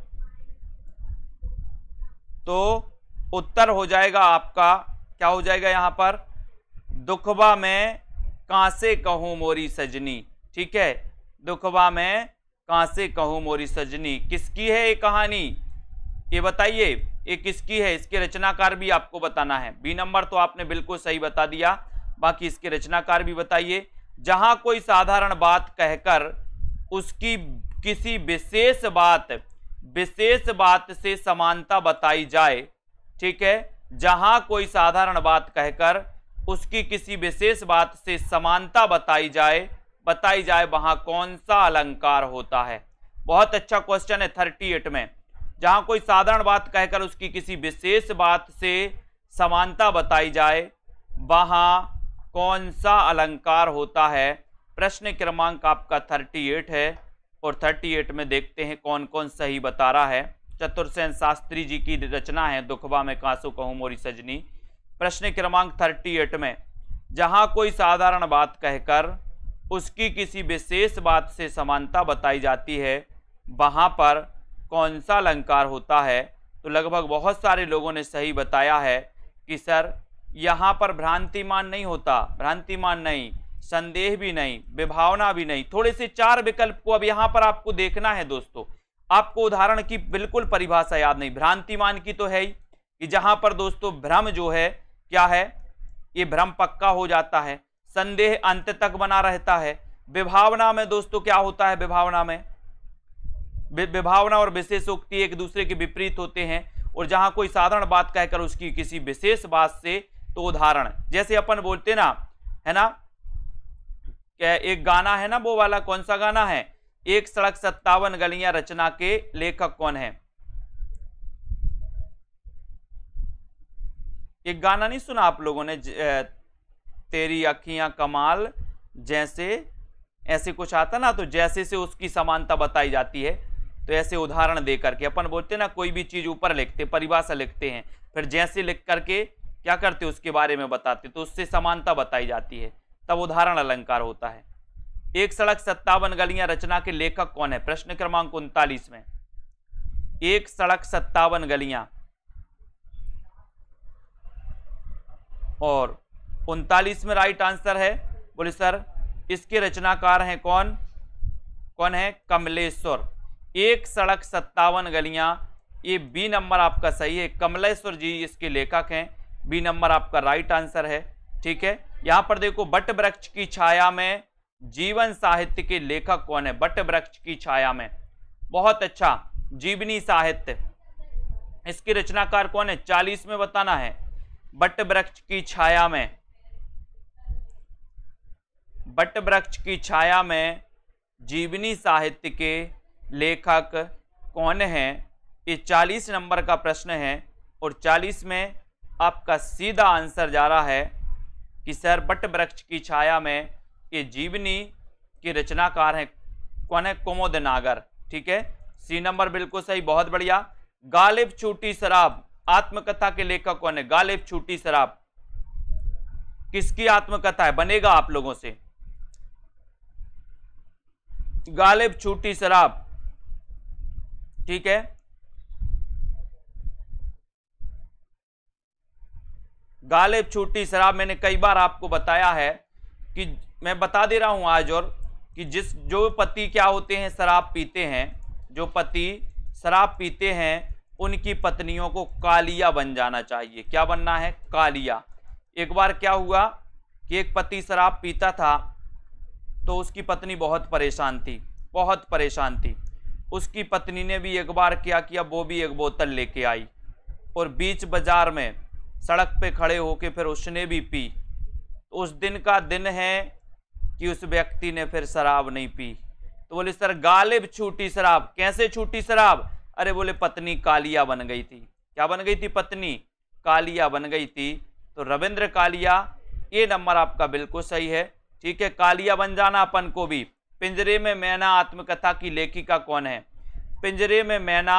तो उत्तर हो जाएगा आपका, क्या हो जाएगा यहां पर? दुखबा में कांसे कहूं मोरी सजनी, ठीक है। दुखबा में कांसे कहूं मोरी सजनी किसकी है ये कहानी? ये बताइए ये किसकी है? इसके रचनाकार भी आपको बताना है। बी नंबर तो आपने बिल्कुल सही बता दिया, बाकी इसके रचनाकार भी बताइए। जहां कोई साधारण बात कहकर उसकी किसी विशेष बात विशेष बात से समानता बताई जाए, ठीक है। जहां कोई साधारण बात कहकर उसकी किसी विशेष बात से समानता बताई जाए बताई जाए वहां कौन सा अलंकार होता है? बहुत अच्छा क्वेश्चन है। अड़तीस में जहां कोई साधारण बात कहकर उसकी किसी विशेष बात से समानता बताई जाए वहां कौन सा अलंकार होता है? प्रश्न क्रमांक आपका अड़तीस है और अड़तीस में देखते हैं कौन कौन सही बता रहा है। चतुर्सेन शास्त्री जी की रचना है दुखबा में कांसो कहूं मोरी सजनी। प्रश्न क्रमांक अड़तीस में जहां कोई साधारण बात कहकर उसकी किसी विशेष बात से समानता बताई जाती है वहां पर कौन सा अलंकार होता है? तो लगभग बहुत सारे लोगों ने सही बताया है कि सर यहाँ पर भ्रांतिमान नहीं होता, भ्रांतिमान नहीं, संदेह भी नहीं, विभावना भी नहीं। थोड़े से चार विकल्प को अब यहाँ पर आपको देखना है दोस्तों। आपको उदाहरण की बिल्कुल परिभाषा याद नहीं। भ्रांतिमान की तो है ही कि जहां पर दोस्तों भ्रम जो है क्या है, ये भ्रम पक्का हो जाता है, संदेह अंत तक बना रहता है। विभावना में दोस्तों क्या होता है? विभावना में विभावना और विशेषोक्ति एक दूसरे के विपरीत होते हैं। और जहां कोई साधारण बात कहकर उसकी किसी विशेष बात से, तो उदाहरण जैसे अपन बोलते ना, है ना, क्या एक गाना है ना, वो वाला कौन सा गाना है? एक सड़क सत्तावन गलियां रचना के लेखक कौन है? एक गाना नहीं सुना आप लोगों ने? तेरी अखियां कमाल जैसे, ऐसे कुछ आता ना, तो जैसे से उसकी समानता बताई जाती है। तो ऐसे उदाहरण दे करके अपन बोलते ना, कोई भी चीज ऊपर लिखते, परिभाषा लिखते हैं, फिर जैसे लिख करके क्या करते उसके बारे में बताते, तो उससे समानता बताई जाती है, तब उदाहरण अलंकार होता है। एक सड़क सत्तावन गलियां रचना के लेखक कौन है? प्रश्न क्रमांक उनतालीस में एक सड़क सत्तावन गलियां, और उनतालीस में राइट आंसर है। बोले सर इसके रचनाकार हैं कौन? कौन है? कमलेश्वर। एक सड़क सत्तावन गलियां, ये बी नंबर आपका सही है। कमलेश्वर जी इसके लेखक हैं, बी नंबर आपका राइट आंसर है, ठीक है। यहां पर देखो, बट वृक्ष की छाया में जीवन साहित्य के लेखक कौन है? बट वृक्ष की छाया में, बहुत अच्छा, जीवनी साहित्य, इसके रचनाकार कौन है? चालीस में बताना है। बट वृक्ष की छाया में, बट वृक्ष की छाया में जीवनी साहित्य के लेखक कौन है? ये चालीस नंबर का प्रश्न है और चालीस में आपका सीधा आंसर जा रहा है कि सर बट वृक्ष की छाया में ये जीवनी के रचनाकार हैं कौन है? कुमुद नागर। ठीक है, सी नंबर बिल्कुल सही, बहुत बढ़िया। गालिब छूटी शराब आत्मकथा के लेखक कौन है? गालिब छूटी शराब किसकी आत्मकथा है? बनेगा आप लोगों से। गालिब छूटी शराब, ठीक है, गालिब छूटी शराब मैंने कई बार आपको बताया है कि मैं बता दे रहा हूं आज, और कि जिस जो पति क्या होते हैं, शराब पीते हैं, जो पति शराब पीते हैं उनकी पत्नियों को कालिया बन जाना चाहिए। क्या बनना है? कालिया। एक बार क्या हुआ कि एक पति शराब पीता था तो उसकी पत्नी बहुत परेशान थी, बहुत परेशान थी। उसकी पत्नी ने भी एक बार क्या किया, वो भी एक बोतल लेके आई और बीच बाजार में सड़क पे खड़े होके फिर उसने भी पी। उस दिन का दिन है कि उस व्यक्ति ने फिर शराब नहीं पी। तो बोले सर गालिब छूटी शराब, कैसे छूटी शराब? अरे बोले पत्नी कालिया बन गई थी। क्या बन गई थी? पत्नी कालिया बन गई थी। तो रविंद्र कालिया, ये नंबर आपका बिल्कुल सही है। ठीक है, कालिया बन जाना अपन को भी। पिंजरे में मैना आत्मकथा की लेखिका कौन है? पिंजरे में मैना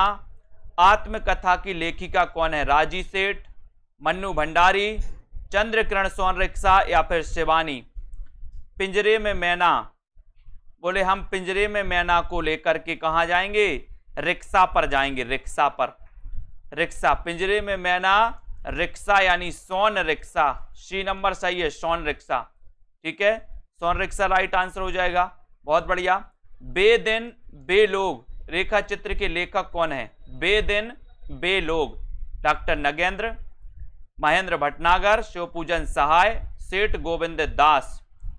आत्मकथा की लेखिका कौन है? राजी सेठ, मन्नू भंडारी, चंद्रकिरण सोनरिक्शा या फिर शिवानी? पिंजरे में मैना, बोले हम पिंजरे में मैना को लेकर के कहाँ जाएंगे? रिक्शा पर जाएंगे, रिक्शा पर। रिक्शा, पिंजरे में मैना रिक्शा यानी सोन रिक्शा। सी नंबर सही है, सोन रिक्शा। ठीक है, सोन रिक्शा राइट आंसर हो जाएगा। बहुत बढ़िया। बेदिन बेलोग रेखा चित्र के लेखक कौन है? बेदिन बेलोग, डॉक्टर नगेंद्र, महेंद्र भटनागर, शिवपूजन सहाय, सेठ गोविंद दास।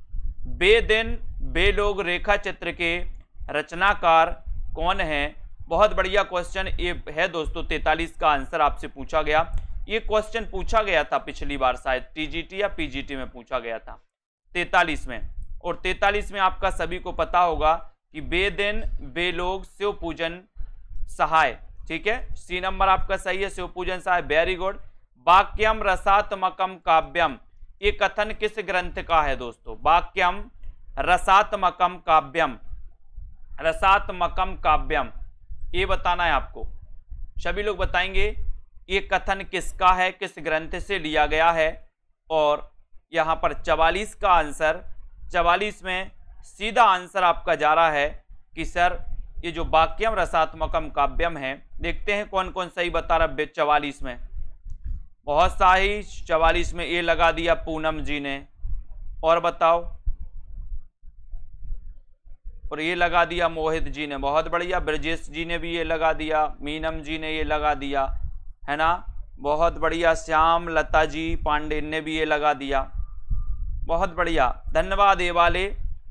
बेदिन बेलोग रेखा चित्र के रचनाकार कौन है? बहुत बढ़िया क्वेश्चन ये है दोस्तों। तैंतालीस का आंसर आपसे पूछा गया। ये क्वेश्चन पूछा गया था पिछली बार, शायद टीजीटी या पीजीटी में पूछा गया था तैंतालीस में। और तैंतालीस में आपका सभी को पता होगा कि बेदिन बेलोग शिवपूजन सहाय। ठीक है, सी नंबर आपका सही है, शिवपूजन सहाय। Very good. वाक्यम रसात्मकम काव्यम, ये कथन किस ग्रंथ का है दोस्तों? वाक्यम रसात्मकम काव्यम, रसात्मकम काव्यम, ये बताना है आपको। सभी लोग बताएंगे ये कथन किसका है, किस ग्रंथ से लिया गया है। और यहाँ पर चवालीस का आंसर, चवालीस में सीधा आंसर आपका जा रहा है कि सर ये जो वाक्यम रसात्मकम काव्यम है, देखते हैं कौन कौन सही बता रहा है। चवालीस में बहुत सही, चवालीस में ये लगा दिया पूनम जी ने, और बताओ, और ये लगा दिया मोहित जी ने, बहुत बढ़िया। ब्रजेश जी ने भी ये लगा दिया, मीनम जी ने ये लगा दिया, है ना, बहुत बढ़िया। श्याम लता जी पांडे ने भी ये लगा दिया, बहुत बढ़िया, धन्यवाद। ये वाले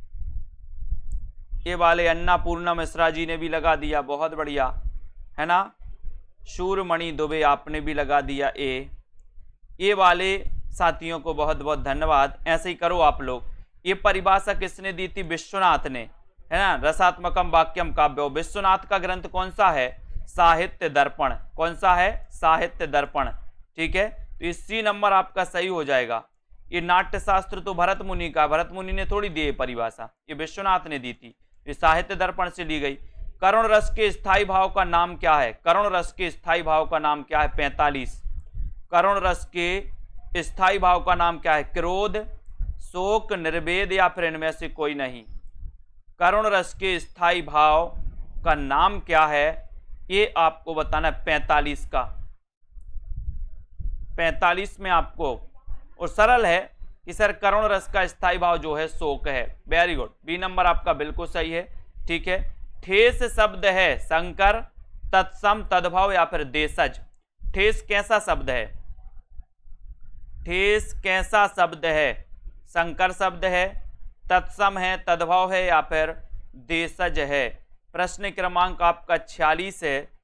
ये वाले अन्नापूर्णा मिश्रा जी ने भी लगा दिया, बहुत बढ़िया, है ना। सूरमणि दुबे आपने भी लगा दिया ए। ये वाले साथियों को बहुत बहुत धन्यवाद। ऐसे ही करो आप लोग। ये परिभाषा किसने दी थी? विश्वनाथ ने, है ना। रसात्मकम वाक्यम काव्यो, विश्वनाथ का ग्रंथ कौन सा है? साहित्य दर्पण। कौन सा है? साहित्य दर्पण। ठीक है, तो इसी नंबर आपका सही हो जाएगा। ये नाट्यशास्त्र तो भरत मुनि का, भरत मुनि ने थोड़ी दी परिभाषा, ये विश्वनाथ ने दी थी, ये साहित्य दर्पण से ली गई। करुण रस के स्थायी भाव का नाम क्या है? करुण रस के स्थायी भाव का नाम क्या है? पैंतालीस। करुण रस के स्थायी भाव का नाम क्या है? क्रोध, शोक, निर्वेद या फिर इनमें से कोई नहीं। करुण रस के स्थायी भाव का नाम क्या है, ये आपको बताना है। पैंतालीस का, पैंतालीस में आपको, और सरल है कि सर करुण रस का स्थायी भाव जो है शोक है। वेरी गुड, बी नंबर आपका बिल्कुल सही है। ठीक है, ठेस शब्द है संकर, तत्सम, तद्भव या फिर देशज। ठेस कैसा शब्द है? ठेस कैसा शब्द है? संकर शब्द है, तत्सम है, तद्भव है या फिर देशज है। प्रश्न क्रमांक आपका छियालीस है,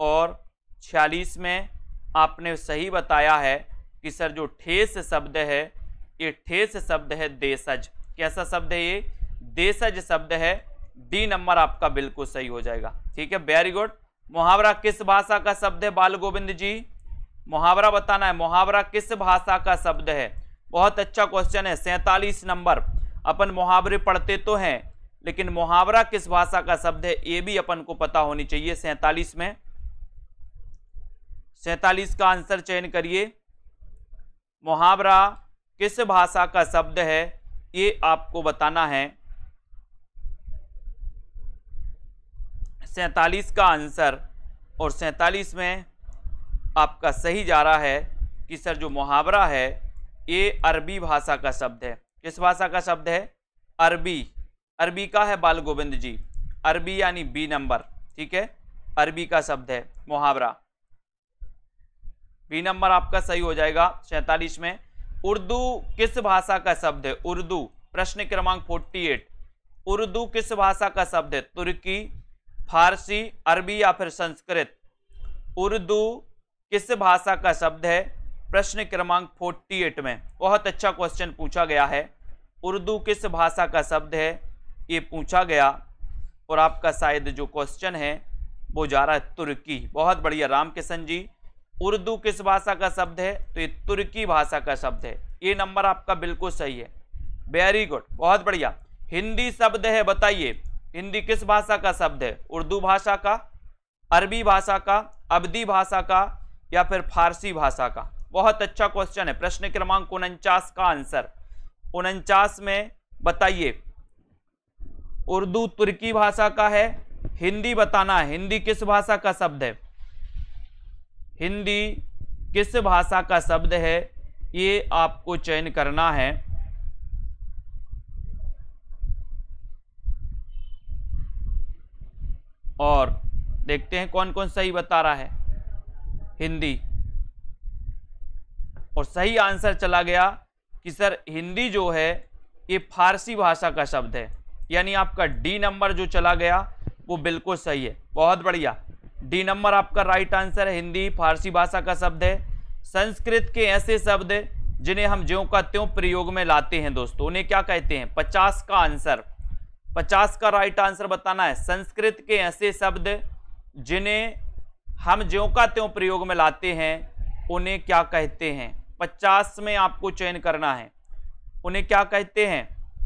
और छियालीस में आपने सही बताया है कि सर जो ठेस शब्द है ये ठेस शब्द है देशज। कैसा शब्द है ये? देशज शब्द है। डी नंबर आपका बिल्कुल सही हो जाएगा। ठीक है, वेरी गुड। मुहावरा किस भाषा का शब्द है बाल गोविंद जी? मुहावरा बताना है, मुहावरा किस भाषा का शब्द है? बहुत अच्छा क्वेश्चन है। सैंतालीस नंबर। अपन मुहावरे पढ़ते तो हैं लेकिन मुहावरा किस भाषा का शब्द है ये भी अपन को पता होनी चाहिए। सैंतालीस में सैंतालीस का आंसर चयन करिए। मुहावरा किस भाषा का शब्द है ये आपको बताना है। सैंतालीस का आंसर, और सैंतालीस में आपका सही जा रहा है कि सर जो मुहावरा है ये अरबी भाषा का शब्द है। किस भाषा का शब्द है? अरबी। अरबी का है बाल गोविंद जी, अरबी यानी बी नंबर। ठीक है, अरबी का शब्द है मुहावरा, बी नंबर आपका सही हो जाएगा सैंतालीस में। उर्दू किस भाषा का शब्द है? उर्दू, प्रश्न क्रमांक अड़तालीस। उर्दू किस भाषा का शब्द है? तुर्की, फारसी, अरबी या फिर संस्कृत? उर्दू किस भाषा का शब्द है? प्रश्न क्रमांक अड़तालीस में बहुत अच्छा क्वेश्चन पूछा गया है। उर्दू किस भाषा का शब्द है ये पूछा गया, और आपका शायद जो क्वेश्चन है वो जा रहा है तुर्की। बहुत बढ़िया रामकिशन जी, उर्दू किस भाषा का शब्द है? तो ये तुर्की भाषा का शब्द है। ये नंबर आपका बिल्कुल सही है, वेरी गुड, बहुत बढ़िया। हिंदी शब्द है, बताइए हिंदी किस भाषा का शब्द है? उर्दू भाषा का, अरबी भाषा का, अवधी भाषा का या फिर फारसी भाषा का? बहुत अच्छा क्वेश्चन है। प्रश्न क्रमांक उनचास का आंसर, उनचास में बताइए उर्दू तुर्की भाषा का है, हिंदी बताना है। हिंदी किस भाषा का शब्द है? हिंदी किस भाषा का शब्द है ये आपको चयन करना है। और देखते हैं कौन कौन सही बता रहा है। हिंदी, और सही आंसर चला गया कि सर हिंदी जो है ये फारसी भाषा का शब्द है, यानी आपका डी नंबर जो चला गया वो बिल्कुल सही है। बहुत बढ़िया, डी नंबर आपका राइट आंसर है। हिंदी फारसी भाषा का शब्द है। संस्कृत के ऐसे शब्द जिन्हें हम ज्यों का त्यों प्रयोग में लाते हैं दोस्तों, उन्हें क्या कहते हैं? पचास का आंसर, पचास का राइट आंसर बताना है। संस्कृत के ऐसे शब्द जिन्हें हम ज्यों का त्यों प्रयोग में लाते हैं उन्हें क्या कहते हैं? पचास में आपको चयन करना है, उन्हें क्या कहते हैं?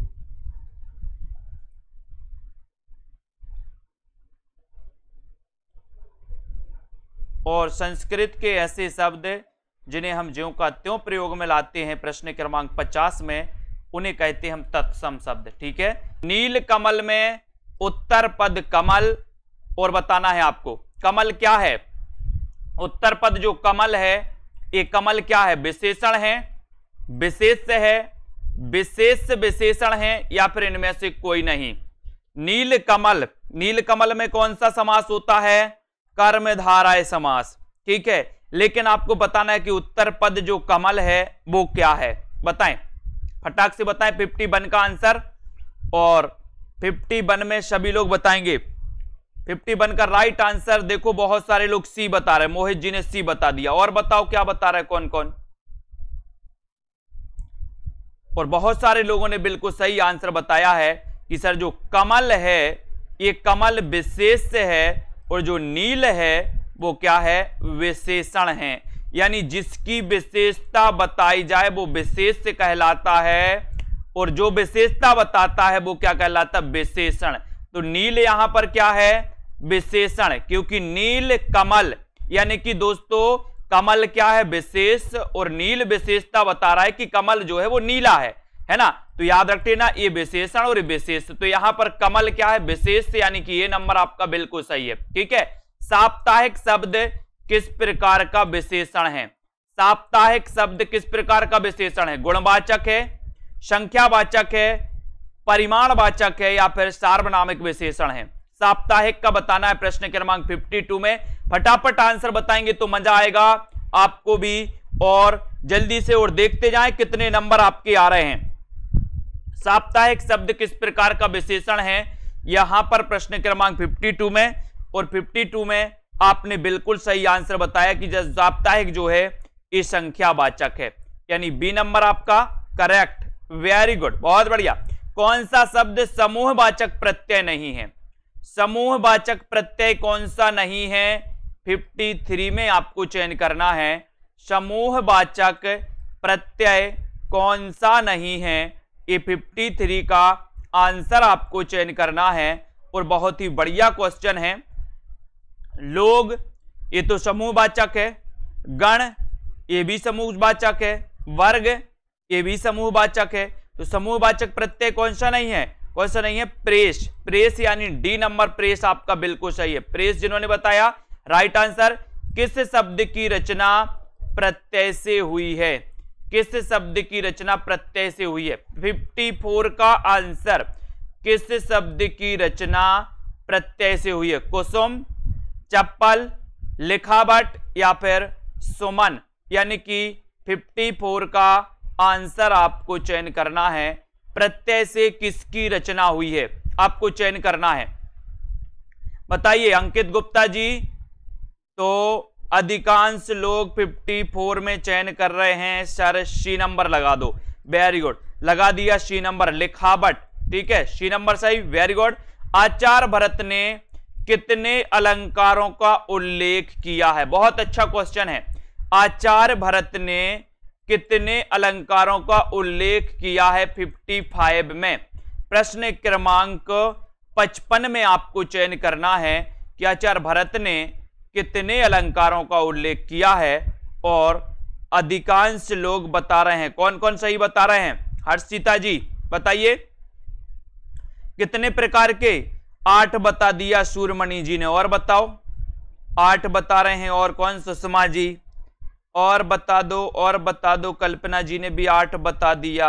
और संस्कृत के ऐसे शब्द जिन्हें हम ज्यों का त्यों प्रयोग में लाते हैं, प्रश्न क्रमांक पचास में, उन्हें कहते हैं हम तत्सम शब्द। ठीक है, नील कमल में उत्तर पद कमल, और बताना है आपको कमल क्या है? उत्तर पद जो कमल है ये कमल क्या है? विशेषण है, विशेष है, विशेष विशेषण है या फिर इनमें से कोई नहीं? नील कमल, नील कमल में कौन सा समास होता है? कर्मधारय समास। ठीक है, लेकिन आपको बताना है कि उत्तर पद जो कमल है वो क्या है, बताएं, फटाक से बताएं। इक्यावन का आंसर, और इक्यावन में सभी लोग बताएंगे। इक्यावन का राइट आंसर देखो बहुत सारे लोग सी बता रहे हैं। मोहित जी ने सी बता दिया, और बताओ क्या बता रहे हैं कौन कौन? और बहुत सारे लोगों ने बिल्कुल सही आंसर बताया है कि सर जो कमल है ये कमल विशेष है, और जो नील है वो क्या है? विशेषण है, यानी जिसकी विशेषता बताई जाए वो विशेष कहलाता है, और जो विशेषता बताता है वो क्या कहलाता है? विशेषण। तो नील यहां पर क्या है? विशेषण, क्योंकि नील कमल, यानी कि दोस्तों कमल क्या है? विशेष, और नील विशेषता बता रहा है कि कमल जो है वो नीला है, है ना? तो याद रखते ना, ये विशेषण और विशेष, तो यहां पर कमल क्या है? विशेष, यानी कि ये नंबर आपका बिल्कुल सही है। ठीक है, साप्ताहिक शब्द किस प्रकार का विशेषण है? साप्ताहिक शब्द किस प्रकार का विशेषण है? गुणवाचक है, संख्यावाचक है, परिमाणवाचक है या फिर सार्वनामिक विशेषण है? साप्ताहिक का बताना है प्रश्न क्रमांक बावन में। फटाफट आंसर बताएंगे तो मजा आएगा आपको भी, और जल्दी से और देखते जाएं कितने नंबर आपके आ रहे हैं। साप्ताहिक शब्द किस प्रकार का विशेषण है यहां पर प्रश्न क्रमांक बावन में, और बावन में आपने बिल्कुल सही आंसर बताया कि जो साप्ताहिक जो है ये संख्यावाचक है, यानी बी नंबर आपका करेक्ट। वेरी गुड, बहुत बढ़िया। कौन सा शब्द समूहवाचक प्रत्यय नहीं है? समूहवाचक प्रत्यय कौन सा नहीं है? तिरेपन में आपको चयन करना है। समूहवाचक प्रत्यय कौन सा नहीं है? ये तिरेपन का आंसर आपको चयन करना है। और बहुत ही बढ़िया क्वेश्चन है। लोग, ये तो समूहवाचक है। गण, ये भी समूहवाचक है। वर्ग, ये भी समूहवाचक है। तो समूहवाचक प्रत्यय कौन सा नहीं है? कौन सा नहीं है? प्रेस। प्रेस यानी डी नंबर, प्रेस आपका बिल्कुल सही है। प्रेस जिन्होंने बताया राइट आंसर। किस शब्द की रचना प्रत्यय से हुई है? किस शब्द की रचना प्रत्यय से हुई है? चौवन का आंसर किस शब्द की रचना प्रत्यय से हुई है? कुसुम, चप्पल, लिखावट या फिर सुमन, यानी कि चौवन का आंसर आपको चयन करना है। प्रत्यय से किसकी रचना हुई है आपको चयन करना है। बताइए अंकित गुप्ता जी। तो अधिकांश लोग चौवन में चयन कर रहे हैं सर, सी नंबर लगा दो। वेरी गुड, लगा दिया सी नंबर, लिखावट। ठीक है, सी नंबर सही, वेरी गुड। आचार्य भरत ने कितने अलंकारों का उल्लेख किया है? बहुत अच्छा क्वेश्चन है। आचार्य भरत ने कितने अलंकारों का उल्लेख किया है पचपन में? प्रश्न क्रमांक पचपन में आपको चयन करना है कि आचार्य भरत ने कितने अलंकारों का उल्लेख किया है। और अधिकांश लोग बता रहे हैं, कौन कौन सही बता रहे हैं? हर्षिता जी बताइए कितने प्रकार के? आठ बता दिया सूर्यमणि जी ने। और बताओ, आठ बता रहे हैं। और कौन? सुषमा जी। और बता दो, और बता दो। कल्पना जी ने भी आठ बता दिया।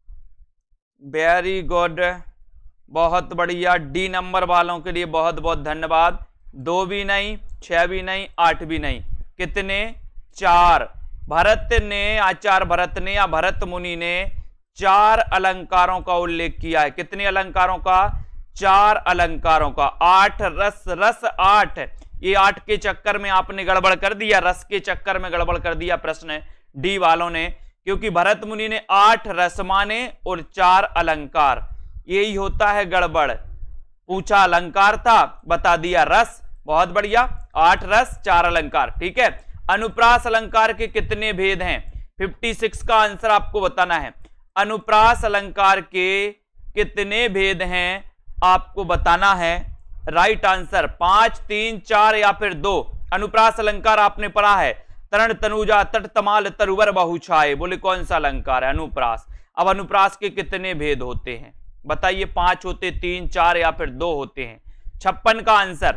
वेरी गुड, बहुत बढ़िया। डी नंबर वालों के लिए बहुत बहुत धन्यवाद। दो भी नहीं, छह भी नहीं, आठ भी नहीं, कितने? चार। भरत ने, आचार्य भरत ने या भरत मुनि ने चार अलंकारों का उल्लेख किया है। कितने अलंकारों का? चार अलंकारों का। आठ रस, रस आठ। ये आठ के चक्कर में आपने गड़बड़ कर दिया, रस के चक्कर में गड़बड़ कर दिया प्रश्न डी वालों ने, क्योंकि भरत मुनि ने आठ रस माने और चार अलंकार। यही होता है गड़बड़। पूछा अलंकार था, बता दिया रस। बहुत बढ़िया, आठ रस चार अलंकार। ठीक है। अनुप्रास अलंकार के कितने भेद हैं? छप्पन का आंसर आपको बताना है। अनुप्रास अलंकार के कितने भेद हैं आपको बताना है। राइट आंसर पांच, तीन, चार या फिर दो। अनुप्रास अलंकार आपने पढ़ा है, तरण, तनुजा, तट, तमाल, तरुवर, बहुछाए। बोले कौन सा अलंकार है? अनुप्रास। अब अनुप्रास के कितने भेद होते हैं बताइए? पांच होते, तीन, चार या फिर दो होते हैं। छप्पन का आंसर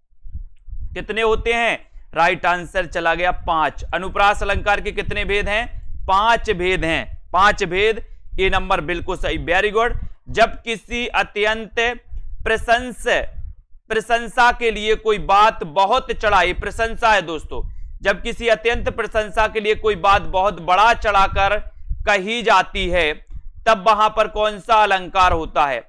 कितने होते हैं? राइट आंसर चला गया पांच। अनुप्रास अलंकार के कितने भेद हैं? पांच भेद हैं। पांच भेद, ये नंबर बिल्कुल सही, वेरी गुड। जब किसी अत्यंत प्रशंस प्रशंसा के लिए कोई बात बहुत चढ़ाई, प्रशंसा है दोस्तों, जब किसी अत्यंत प्रशंसा के लिए कोई बात बहुत बड़ा चढ़ाकर कही जाती है, तब वहां पर कौन सा अलंकार होता है?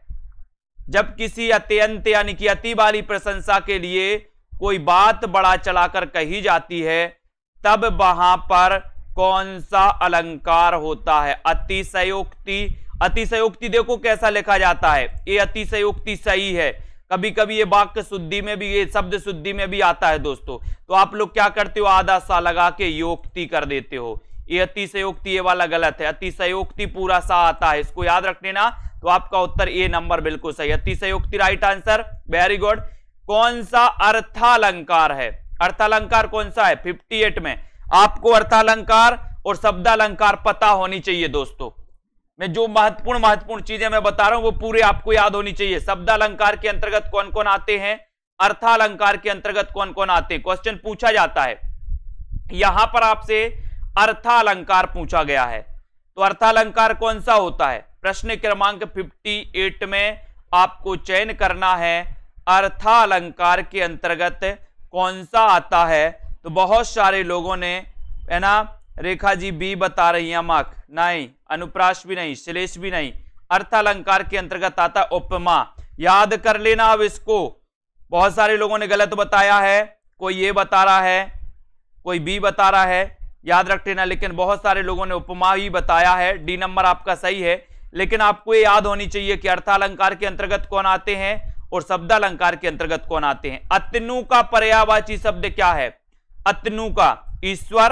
जब किसी अत्यंत यानी कि अति वाली प्रशंसा के लिए कोई बात बड़ा चढ़ाकर कही जाती है, तब वहां पर कौन सा अलंकार होता है? अतिशयोक्ति। अतिशयोक्ति देखो कैसा लिखा जाता है, ये अतिशयोक्ति सही है। कभी कभी ये वाक्य शुद्धि में भी, ये शब्द शुद्धि में भी आता है दोस्तों। तो आप लोग क्या करते हो? आधा सा लगा के योक्ति कर देते हो। ये अतिशयोक्ति ये वाला गलत है। अतिशयोक्ति पूरा सा आता है, इसको याद रख लेना। तो आपका उत्तर ए नंबर बिल्कुल सही, अतिशयोक्ति राइट आंसर, वेरी गुड। कौन सा अर्थालंकार है? अर्थालंकार कौन सा है? अट्ठावन में आपको अर्थालंकार और शब्दालंकार पता होनी चाहिए दोस्तों। मैं जो महत्वपूर्ण महत्वपूर्ण चीजें मैं बता रहा हूं वो पूरे आपको याद होनी चाहिए। शब्दालंकार के अंतर्गत कौन कौन आते हैं, अर्थालंकार के अंतर्गत कौन कौन आते हैं, क्वेश्चन पूछा जाता है। यहां पर आपसे अर्थालंकार पूछा गया है, तो अर्थालंकार कौन सा होता है? प्रश्न क्रमांक अट्ठावन में आपको चयन करना है अर्थालंकार के अंतर्गत कौन सा आता है। तो बहुत सारे लोगों ने, है ना, रेखा जी बी बता रही है, मक नहीं, अनुप्रास भी नहीं, श्लेष भी नहीं। अर्थालंकार के अंतर्गत आता उपमा, याद कर लेना अब इसको। बहुत सारे लोगों ने गलत बताया है। कोई ए बता रहा है, कोई बी बता रहा है, याद रखते ना। लेकिन बहुत सारे लोगों ने उपमा ही बताया है, डी नंबर आपका सही है। लेकिन आपको ये याद होनी चाहिए कि अर्थालंकार के अंतर्गत कौन आते हैं और शब्दालंकार के अंतर्गत कौन आते हैं। अतनु का पर्यायवाची शब्द क्या है? अतनु का ईश्वर,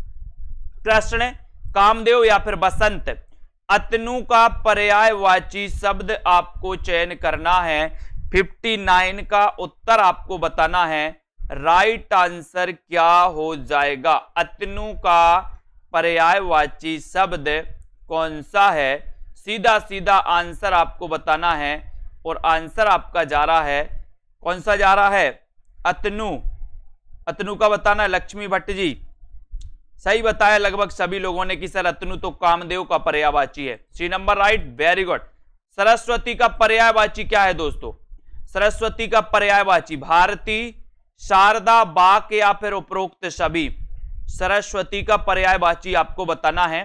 कृष्ण, कामदेव या फिर बसंत। अतनु का पर्यायवाची शब्द आपको चयन करना है। उनसठ का उत्तर आपको बताना है। राइट आंसर क्या हो जाएगा? अतनु का पर्यायवाची शब्द कौन सा है? सीधा सीधा आंसर आपको बताना है और आंसर आपका जा रहा है, कौन सा जा रहा है? अतनु। अतनु का बताना है। लक्ष्मी भट्ट जी सही बताया लगभग सभी लोगों ने कि सर अतनु तो कामदेव का पर्यायवाची है। C number right, very good. Saraswati का पर्यायवाची क्या है दोस्तों? सरस्वती का पर्यायवाची भारती, शारदा, बाक या फिर उपरोक्त सभी। सरस्वती का पर्यायवाची आपको बताना है।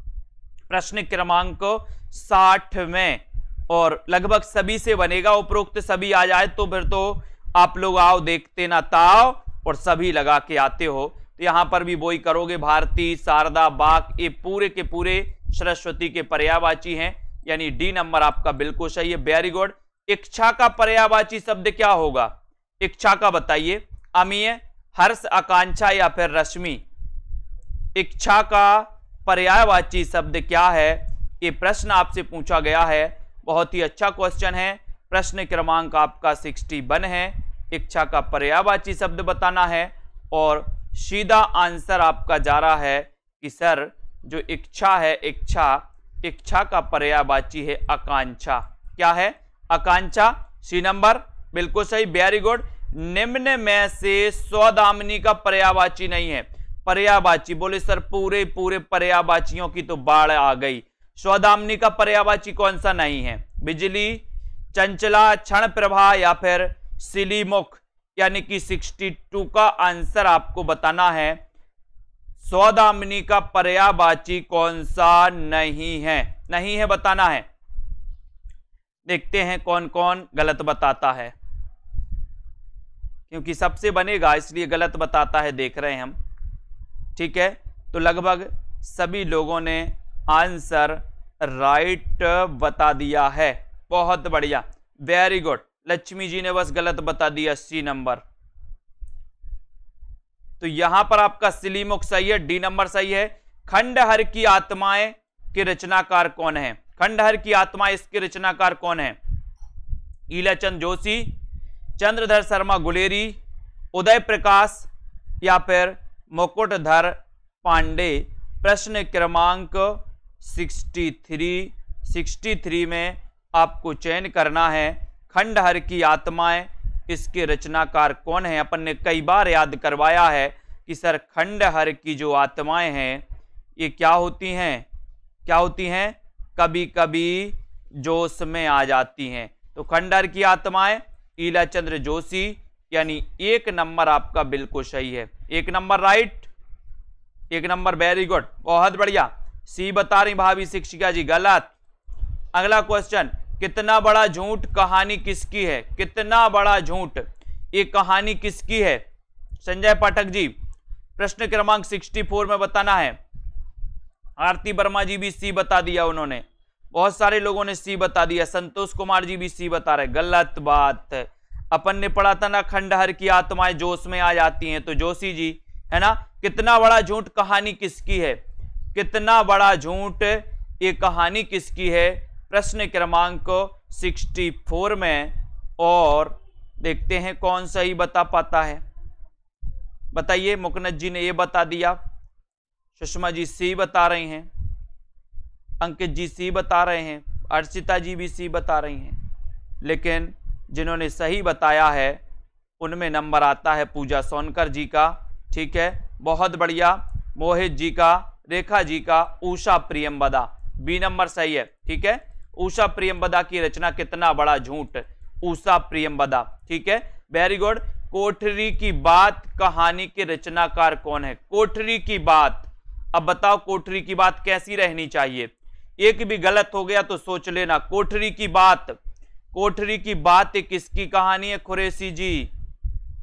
प्रश्न क्रमांक साठ में, और लगभग सभी से बनेगा। उपरोक्त सभी आ जाए तो फिर तो आप लोग आओ देखते ना ताओ और सभी लगा के आते हो। तो यहां पर भी वही करोगे। भारती, शारदा, बाक ये पूरे के पूरे सरस्वती के पर्यायवाची हैं, यानी डी नंबर आपका बिल्कुल सही है। Very good. इच्छा का पर्यायवाची शब्द क्या होगा? इच्छा का बताइए। अमीय, हर्ष, आकांक्षा या फिर रश्मि। इच्छा का पर्यायवाची शब्द क्या है? ये प्रश्न आपसे पूछा गया है। बहुत ही अच्छा क्वेश्चन है। प्रश्न क्रमांक आपका इकसठ है। इच्छा का पर्यायवाची शब्द बताना है और सीधा आंसर आपका जा रहा है कि सर जो इच्छा है, इच्छा इच्छा का पर्यायवाची है आकांक्षा। क्या है? आकांक्षा। सी नंबर बिल्कुल सही, वेरी गुड। निम्न में से सौदामिनी का पर्यायवाची नहीं है। पर्यायवाची बोले सर पूरे पूरे पर्यायवाचियों की तो बाढ़ आ गई। सौदामिनी का पर्यायवाची कौन सा नहीं है? बिजली, चंचला, क्षण प्रभा या फिर सिलीमुख, यानी कि बासठ का आंसर आपको बताना है। सौदामिनी का पर्यायवाची कौन सा नहीं है? नहीं है बताना है। देखते हैं कौन कौन गलत बताता है, क्योंकि सबसे बनेगा इसलिए गलत बताता है, देख रहे हैं हम। ठीक है, तो लगभग सभी लोगों ने आंसर राइट बता दिया है। बहुत बढ़िया, वेरी गुड। लक्ष्मी जी ने बस गलत बता दिया, सी नंबर। तो यहां पर आपका सिलीमुख सही है, डी नंबर सही है। खंडहर की आत्माएं के रचनाकार कौन है? खंडहर की आत्मा इसके रचनाकार कौन है? ईलाचंद जोशी, चंद्रधर शर्मा गुलेरी, उदय प्रकाश या फिर मुकुटधर पांडे। प्रश्न क्रमांक तिरसठ तिरसठ में आपको चयन करना है। खंडहर की आत्माएं इसके रचनाकार कौन है? अपन ने कई बार याद करवाया है कि सर खंडहर की जो आत्माएं हैं ये क्या होती हैं? क्या होती हैं? कभी कभी जोश में आ जाती हैं। तो खंडहर की आत्माएं ईलाचंद्र जोशी, यानी एक नंबर आपका बिल्कुल सही है। एक नंबर राइट, एक नंबर वेरी गुड, बहुत बढ़िया। सी बता रही भाभी शिक्षिका जी, गलत। अगला क्वेश्चन, कितना बड़ा झूठ कहानी किसकी है? कितना बड़ा झूठ ये कहानी किसकी है? संजय पाठक जी, प्रश्न क्रमांक चौंसठ में बताना है। आरती वर्मा जी भी सी बता दिया उन्होंने, बहुत सारे लोगों ने सी बता दिया। संतोष कुमार जी भी सी बता रहे, गलत बात। अपन ने पढ़ा था ना खंडहर की आत्माएं जोश में आ जाती हैं, तो जोशी जी है ना। कितना बड़ा झूठ कहानी किसकी है? कितना बड़ा झूठ ये कहानी किसकी है? प्रश्न क्रमांक चौंसठ में, और देखते हैं कौन सही बता पाता है। बताइए, मुकनत जी ने ये बता दिया, सुषमा जी सी बता रही हैं, अंकित जी सी बता रहे हैं, अर्चिता जी भी सी बता रही हैं। लेकिन जिन्होंने सही बताया है उनमें नंबर आता है पूजा सोनकर जी का। ठीक है, बहुत बढ़िया। मोहित जी का, रेखा जी का, उषा प्रियंवदा, बी नंबर सही है। ठीक है, उषा प्रियंवदा की रचना कितना बड़ा झूठ, उषा प्रियंवदा। ठीक है, वेरी गुड। कोठरी की बात कहानी के रचनाकार कौन है? कोठरी की बात, अब बताओ कोठरी की बात कैसी रहनी चाहिए? एक भी गलत हो गया तो सोच लेना। कोठरी की बात, कोठरी की बात किसकी कहानी है? कुरैशी जी,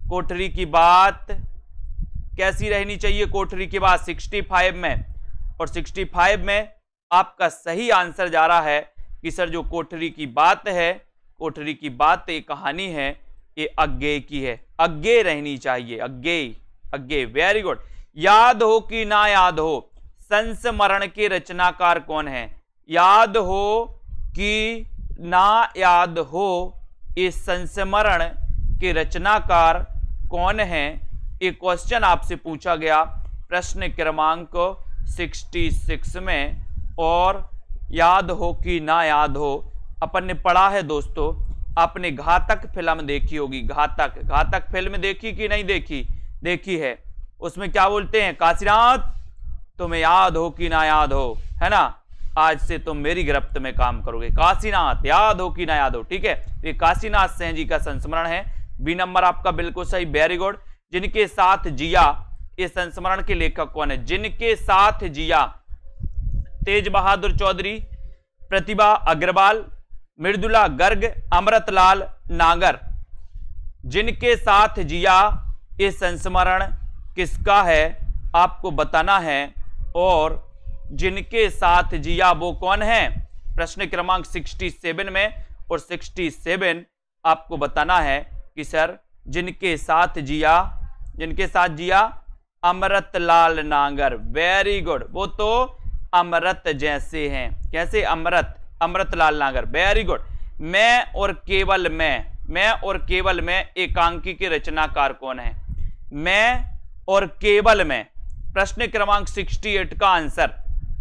कोठरी की बात कैसी रहनी चाहिए? कोठरी की बात पैंसठ में, और पैंसठ में आपका सही आंसर जा रहा है कि सर जो कोठरी की बात है, कोठरी की बात एक कहानी है, ये अज्ञेय की है, अज्ञेय रहनी चाहिए, अज्ञेय, अज्ञेय। Very good. याद हो कि ना याद हो, संस्मरण के रचनाकार कौन है? याद हो कि ना याद हो, ये संस्मरण के रचनाकार कौन है? ये क्वेश्चन आपसे पूछा गया प्रश्न क्रमांक छियासठ में। और याद हो कि ना याद हो, अपन ने पढ़ा है दोस्तों, आपने घातक फिल्म देखी होगी, घातक, घातक फिल्म देखी कि नहीं देखी? देखी है। उसमें क्या बोलते हैं? काशीनाथ तुम्हें याद हो कि ना याद हो, है ना, आज से तुम मेरी गिरफ्त में काम करोगे, काशीनाथ याद हो कि ना याद हो। ठीक है, ये काशीनाथ सिंह जी का संस्मरण है। बी नंबर आपका बिल्कुल सही, वेरी गुड। जिनके साथ जिया, ये संस्मरण के लेखक कौन है? जिनके साथ जिया, तेज बहादुर चौधरी, प्रतिभा अग्रवाल, मृदुला गर्ग, अमृतलाल नागर। जिनके साथ जिया, ये संस्मरण किसका है आपको बताना है। और जिनके साथ जिया वो कौन है? प्रश्न क्रमांक सड़सठ में, और सड़सठ आपको बताना है कि सर जिनके साथ जिया, जिनके साथ जिया, अमृतलाल नागर। वेरी गुड, वो तो अमृत जैसे हैं। कैसे? अमृत, अमृतलाल नागर, वेरी गुड। मैं और केवल मैं, मैं और केवल मैं एकांकी के रचनाकार कौन है? मैं और केवल मैं, प्रश्न क्रमांक अड़सठ का आंसर,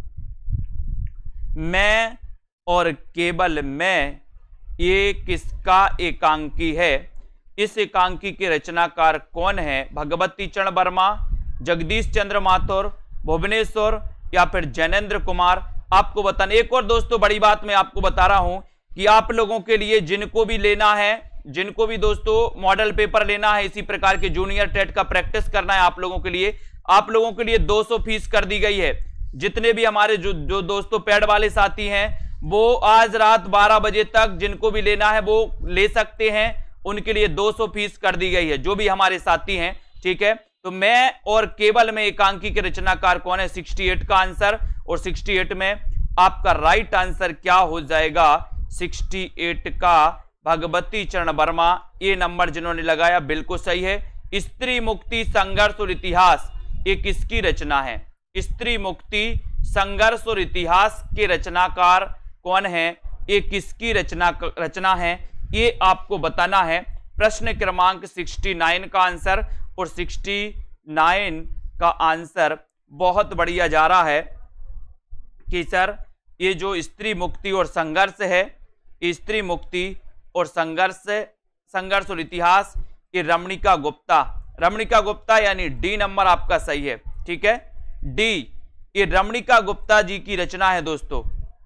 मैं और केवल मैं, ये किसका एकांकी है? इस एकांकी के रचनाकार कौन है? भगवती चरण वर्मा, जगदीश चंद्र माथुर, भुवनेश्वर या फिर जैनेन्द्र कुमार? आपको बताना। एक और दोस्तों बड़ी बात मैं आपको बता रहा हूं कि आप लोगों के लिए जिनको भी लेना है, जिनको भी दोस्तों मॉडल पेपर लेना है, इसी प्रकार के जूनियर टेट का प्रैक्टिस करना है आप लोगों के लिए, आप लोगों के लिए दो सौ फीस कर दी गई है। जितने भी हमारे जो जो दोस्तों पैड वाले साथी हैं, वो आज रात बारह बजे तक जिनको भी लेना है वो ले सकते हैं, उनके लिए दो सौ फीस कर दी गई है, जो भी हमारे साथी हैं। ठीक है, तो मैं और केवल में एकांकी के रचनाकार कौन है? अड़सठ का आंसर, और अड़सठ में आपका राइट आंसर क्या हो जाएगा? अड़सठ का भगवती चरण वर्मा। ये नंबर जिन्होंने लगाया बिल्कुल सही है। स्त्री मुक्ति संघर्ष और इतिहास, ये किसकी रचना है? स्त्री मुक्ति संघर्ष और इतिहास के रचनाकार कौन है? ये किसकी रचना रचना है? ये आपको बताना है। प्रश्न क्रमांक उनहत्तर का आंसर, और उनहत्तर का आंसर बहुत बढ़िया जा रहा है कि सर ये जो स्त्री मुक्ति और संघर्ष है, स्त्री मुक्ति और संघर्ष, संघर्ष और इतिहास, ये रमणिका गुप्ता, रमणिका गुप्ता यानी डी नंबर आपका सही है। ठीक है, डी, ये रमणिका गुप्ता जी की रचना है दोस्तों,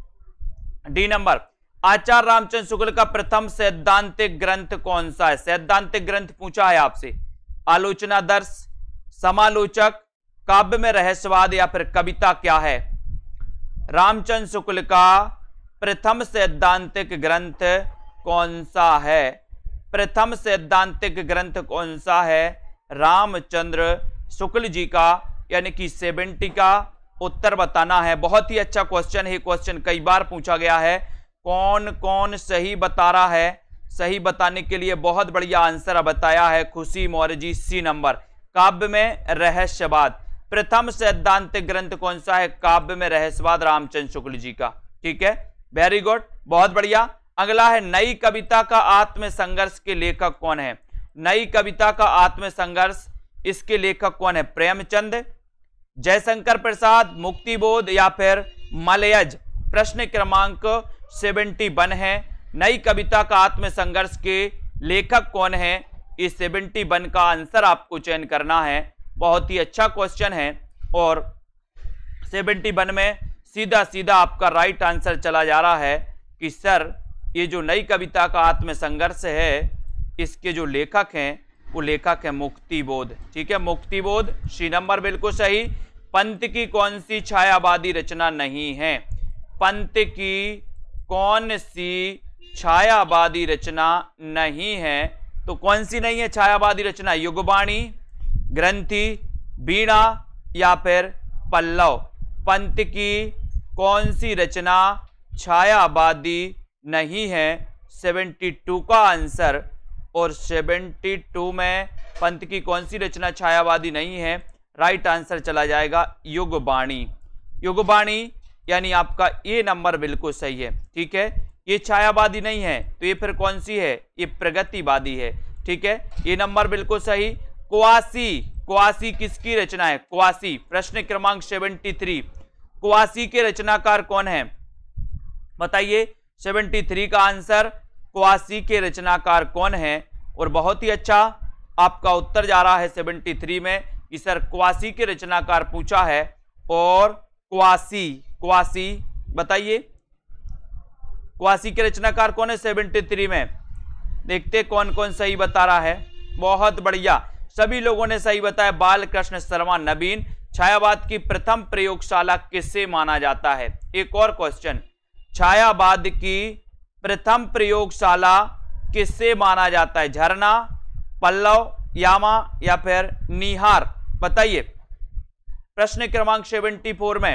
डी नंबर। आचार्य रामचंद्र शुक्ल का प्रथम सैद्धांतिक ग्रंथ कौन सा है? सैद्धांतिक ग्रंथ पूछा है आपसे। आलोचनादर्श, समालोचक, काव्य में रहस्यवाद या फिर कविता क्या है? रामचंद्र शुक्ल का प्रथम सैद्धांतिक ग्रंथ कौन सा है? प्रथम सैद्धांतिक ग्रंथ कौन सा है? रामचंद्र शुक्ल जी का, यानी कि सत्तर का उत्तर बताना है। बहुत ही अच्छा क्वेश्चन है, क्वेश्चन कई बार पूछा गया है। कौन कौन सही बता रहा है? सही बताने के लिए बहुत बढ़िया आंसर बताया है खुशी मौर्य जी, सी नंबर। काव्य में रहस्यवाद, प्रथम सैद्धांतिक ग्रंथ कौन सा है? काव्य में रहस्यवाद, रामचंद्र शुक्ल जी का। ठीक है, वेरी गुड, बहुत बढ़िया। अगला है नई कविता का आत्म संघर्ष के लेखक कौन है? नई कविता का आत्म संघर्ष, इसके लेखक कौन है? प्रेमचंद, जयशंकर प्रसाद, मुक्तिबोध या फिर मलयज? प्रश्न क्रमांक इकहत्तर है। नई कविता का आत्म संघर्ष के लेखक कौन है? इस इकहत्तर का आंसर आपको चयन करना है। बहुत ही अच्छा क्वेश्चन है, और इकहत्तर में सीधा सीधा आपका राइट आंसर चला जा रहा है कि सर ये जो नई कविता का आत्म संघर्ष है, इसके जो लेखक हैं वो लेखक है मुक्तिबोध। ठीक है, मुक्तिबोध, सी नंबर बिल्कुल सही। पंत की कौन सी छायावादी रचना नहीं है? पंत की कौन सी छायावादी रचना नहीं है? तो कौन सी नहीं है छायावादी रचना? युगबाणी, ग्रंथि, वीणा या फिर पल्लव। पंत की कौन सी रचना छायावादी नहीं है? बहत्तर का आंसर। और बहत्तर में पंत की कौन सी रचना छायावादी नहीं है? राइट आंसर चला जाएगा युगबाणी। युगबाणी यानी आपका ये नंबर बिल्कुल सही है। ठीक है, ये छायावादी नहीं है तो ये फिर कौन सी है? ये प्रगतिवादी है। ठीक है, ये नंबर बिल्कुल सही। क्वासी, क्वासी किसकी रचना है? क्वासी, प्रश्न क्रमांक तिहत्तर। क्वासी के रचनाकार कौन है? बताइए। तिहत्तर का आंसर क्वासी के रचनाकार कौन है? और बहुत ही अच्छा आपका उत्तर जा रहा है तिहत्तर में कि सर क्वासी के रचनाकार पूछा है। और क्वासी, क्वासी बताइए क्वासी के रचनाकार कौन है तिहत्तर में? देखते कौन कौन सही बता रहा है। बहुत बढ़िया, सभी लोगों ने सही बताया। बालकृष्ण शर्मा नवीन। छायावाद की प्रथम प्रयोगशाला किससे माना जाता है? एक और क्वेश्चन, छायावाद की प्रथम प्रयोगशाला किससे माना जाता है? झरना, पल्लव, यामा या फिर निहार? बताइए। प्रश्न क्रमांक चौहत्तर में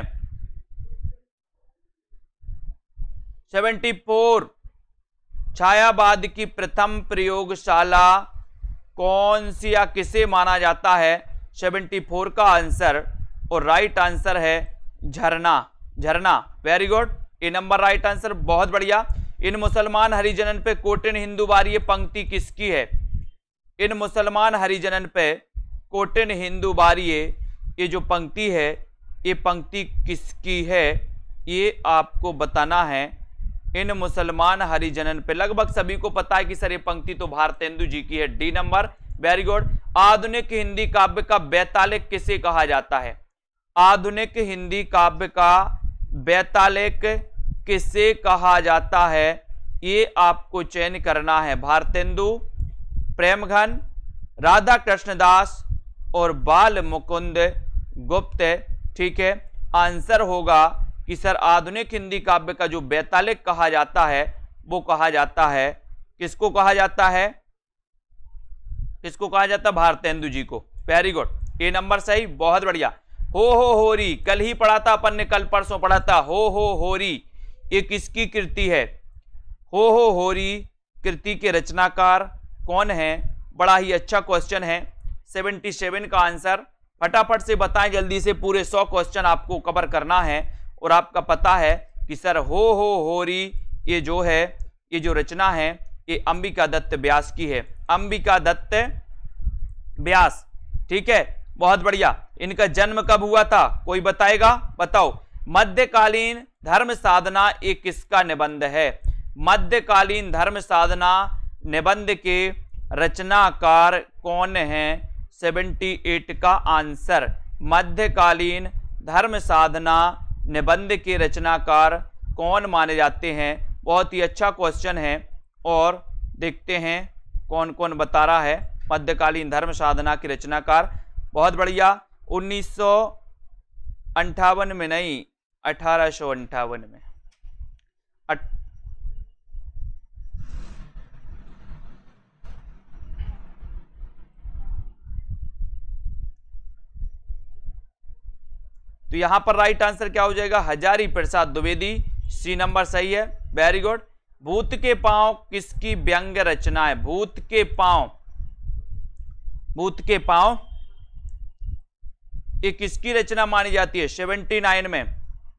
चौहत्तर छायावाद की प्रथम प्रयोगशाला कौन सी या किसे माना जाता है? चौहत्तर का आंसर और राइट आंसर है झरना। झरना, वेरी गुड, ये नंबर राइट आंसर। बहुत बढ़िया। इन मुसलमान हरिजनन पे कोटिन हिंदू बारी, ये पंक्ति किसकी है? इन मुसलमान हरिजनन पे कोटिन हिंदू बारी, ये जो पंक्ति है ये पंक्ति किसकी है? ये आपको बताना है। इन मुसलमान हरिजनन पे लगभग सभी को पता है कि सर ये पंक्ति तो भारतेंदु जी की है। D number, very good. आधुनिक हिंदी काव्य का बेतालिक किसे कहा जाता है? आधुनिक हिंदी काव्य का बेतालिक किसे कहा जाता है? ये आपको चयन करना है। भारतेंदु, प्रेमघन, राधा कृष्णदास और बाल मुकुंद गुप्त। ठीक है, आंसर होगा कि सर आधुनिक हिंदी काव्य का जो बेतालिक कहा जाता है वो कहा जाता है, किसको कहा जाता है? किसको कहा जाता है? भारतेंदु जी को। वेरी गुड, ये नंबर सही, बहुत बढ़िया। हो हो होरी, कल ही पढ़ा था अपन ने, कल परसों पढ़ा था। हो हो होरी ये किसकी कृति है? हो हो होरी कृति के रचनाकार कौन है? बड़ा ही अच्छा क्वेश्चन है। सतहत्तर का आंसर फटाफट से बताएं जल्दी से, पूरे सौ क्वेश्चन आपको कवर करना है। और आपका पता है कि सर हो हो होरी ये जो है, ये जो रचना है ये अंबिका दत्त व्यास की है। अंबिका दत्त व्यास। ठीक है, बहुत बढ़िया। इनका जन्म कब हुआ था? कोई बताएगा? बताओ। मध्यकालीन धर्म साधना ये किसका निबंध है? मध्यकालीन धर्म साधना निबंध के रचनाकार कौन है? अठहत्तर का आंसर। मध्यकालीन धर्म साधना निबंध के रचनाकार कौन माने जाते हैं? बहुत ही अच्छा क्वेश्चन है। और देखते हैं कौन कौन बता रहा है मध्यकालीन धर्म साधना के रचनाकार। बहुत बढ़िया। उन्नीस सौ अंठावन में नहीं, अठारह सौ अंठावन में। अट... तो यहां पर राइट आंसर क्या हो जाएगा? हजारी प्रसाद द्विवेदी। सी नंबर सही है, वेरी गुड। भूत के पांव किसकी व्यंग्य रचना है? भूत के पांव, भूत के पांव ये किसकी रचना मानी जाती है? उन्यासी में।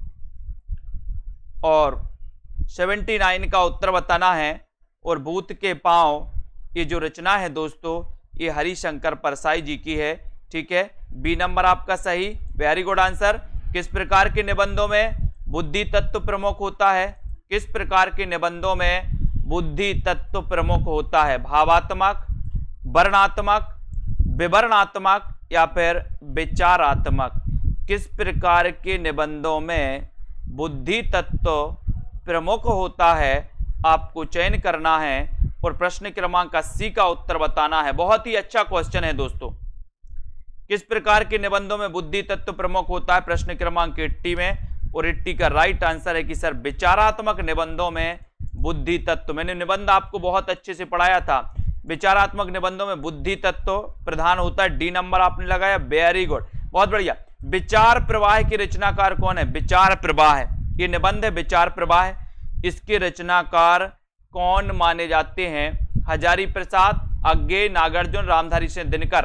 और उन्यासी का उत्तर बताना है। और भूत के पांव ये जो रचना है दोस्तों ये हरिशंकर परसाई जी की है। ठीक है, बी नंबर आपका सही, वेरी गुड आंसर। किस प्रकार के निबंधों में बुद्धि तत्व प्रमुख होता है? किस प्रकार के निबंधों में बुद्धि तत्व प्रमुख होता है? भावात्मक, वर्णात्मक, विवरणात्मक या फिर विचारात्मक? किस प्रकार के निबंधों में बुद्धि तत्व प्रमुख होता है? आपको चयन करना है और प्रश्न क्रमांक अस्सी का उत्तर बताना है। बहुत ही अच्छा क्वेश्चन है दोस्तों। किस प्रकार के निबंधों में बुद्धि तत्व प्रमुख होता है? प्रश्न क्रमांक अस्सी में। और अस्सी का राइट आंसर है कि सर विचारात्मक निबंधों में बुद्धि तत्व। मैंने निबंध आपको बहुत अच्छे से पढ़ाया था। विचारात्मक निबंधों में बुद्धि तत्व प्रधान होता है, डी नंबर आपने लगाया, वेरी गुड, बहुत बढ़िया। विचार प्रवाह के रचनाकार कौन है? विचार प्रवाह है, ये निबंध है विचार प्रवाह है, इसके रचनाकार कौन माने जाते हैं? हजारी प्रसाद, अज्ञे, नागार्जुन, रामधारी सिंह दिनकर।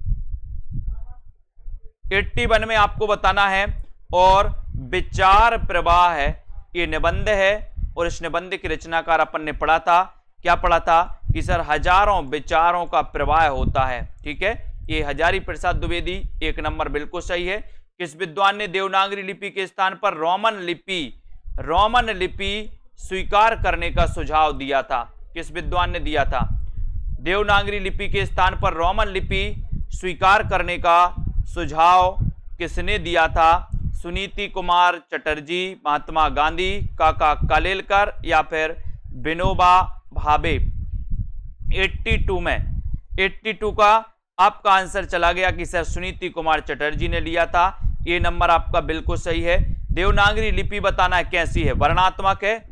इक्यासी में आपको बताना है। और विचार प्रवाह है ये निबंध है, और इस निबंध के रचनाकार अपन ने पढ़ा था, क्या पढ़ा था कि सर हजारों विचारों का प्रवाह होता है। ठीक है, ये हजारी प्रसाद द्विवेदी, एक नंबर बिल्कुल सही है। किस विद्वान ने देवनागरी लिपि के स्थान पर रोमन लिपि रोमन लिपि स्वीकार करने का सुझाव दिया था? किस विद्वान ने दिया था? देवनागरी लिपि के स्थान पर रोमन लिपि स्वीकार करने का सुझाव किसने दिया था? सुनीति कुमार चटर्जी, महात्मा गांधी, काका कालेलकर या फिर विनोबा भावे। बयासी में बयासी का आपका आंसर चला गया कि सर सुनीति कुमार चटर्जी ने लिया था, ये नंबर आपका बिल्कुल सही है। देवनागरी लिपि बताना है कैसी है, वर्णात्मक है,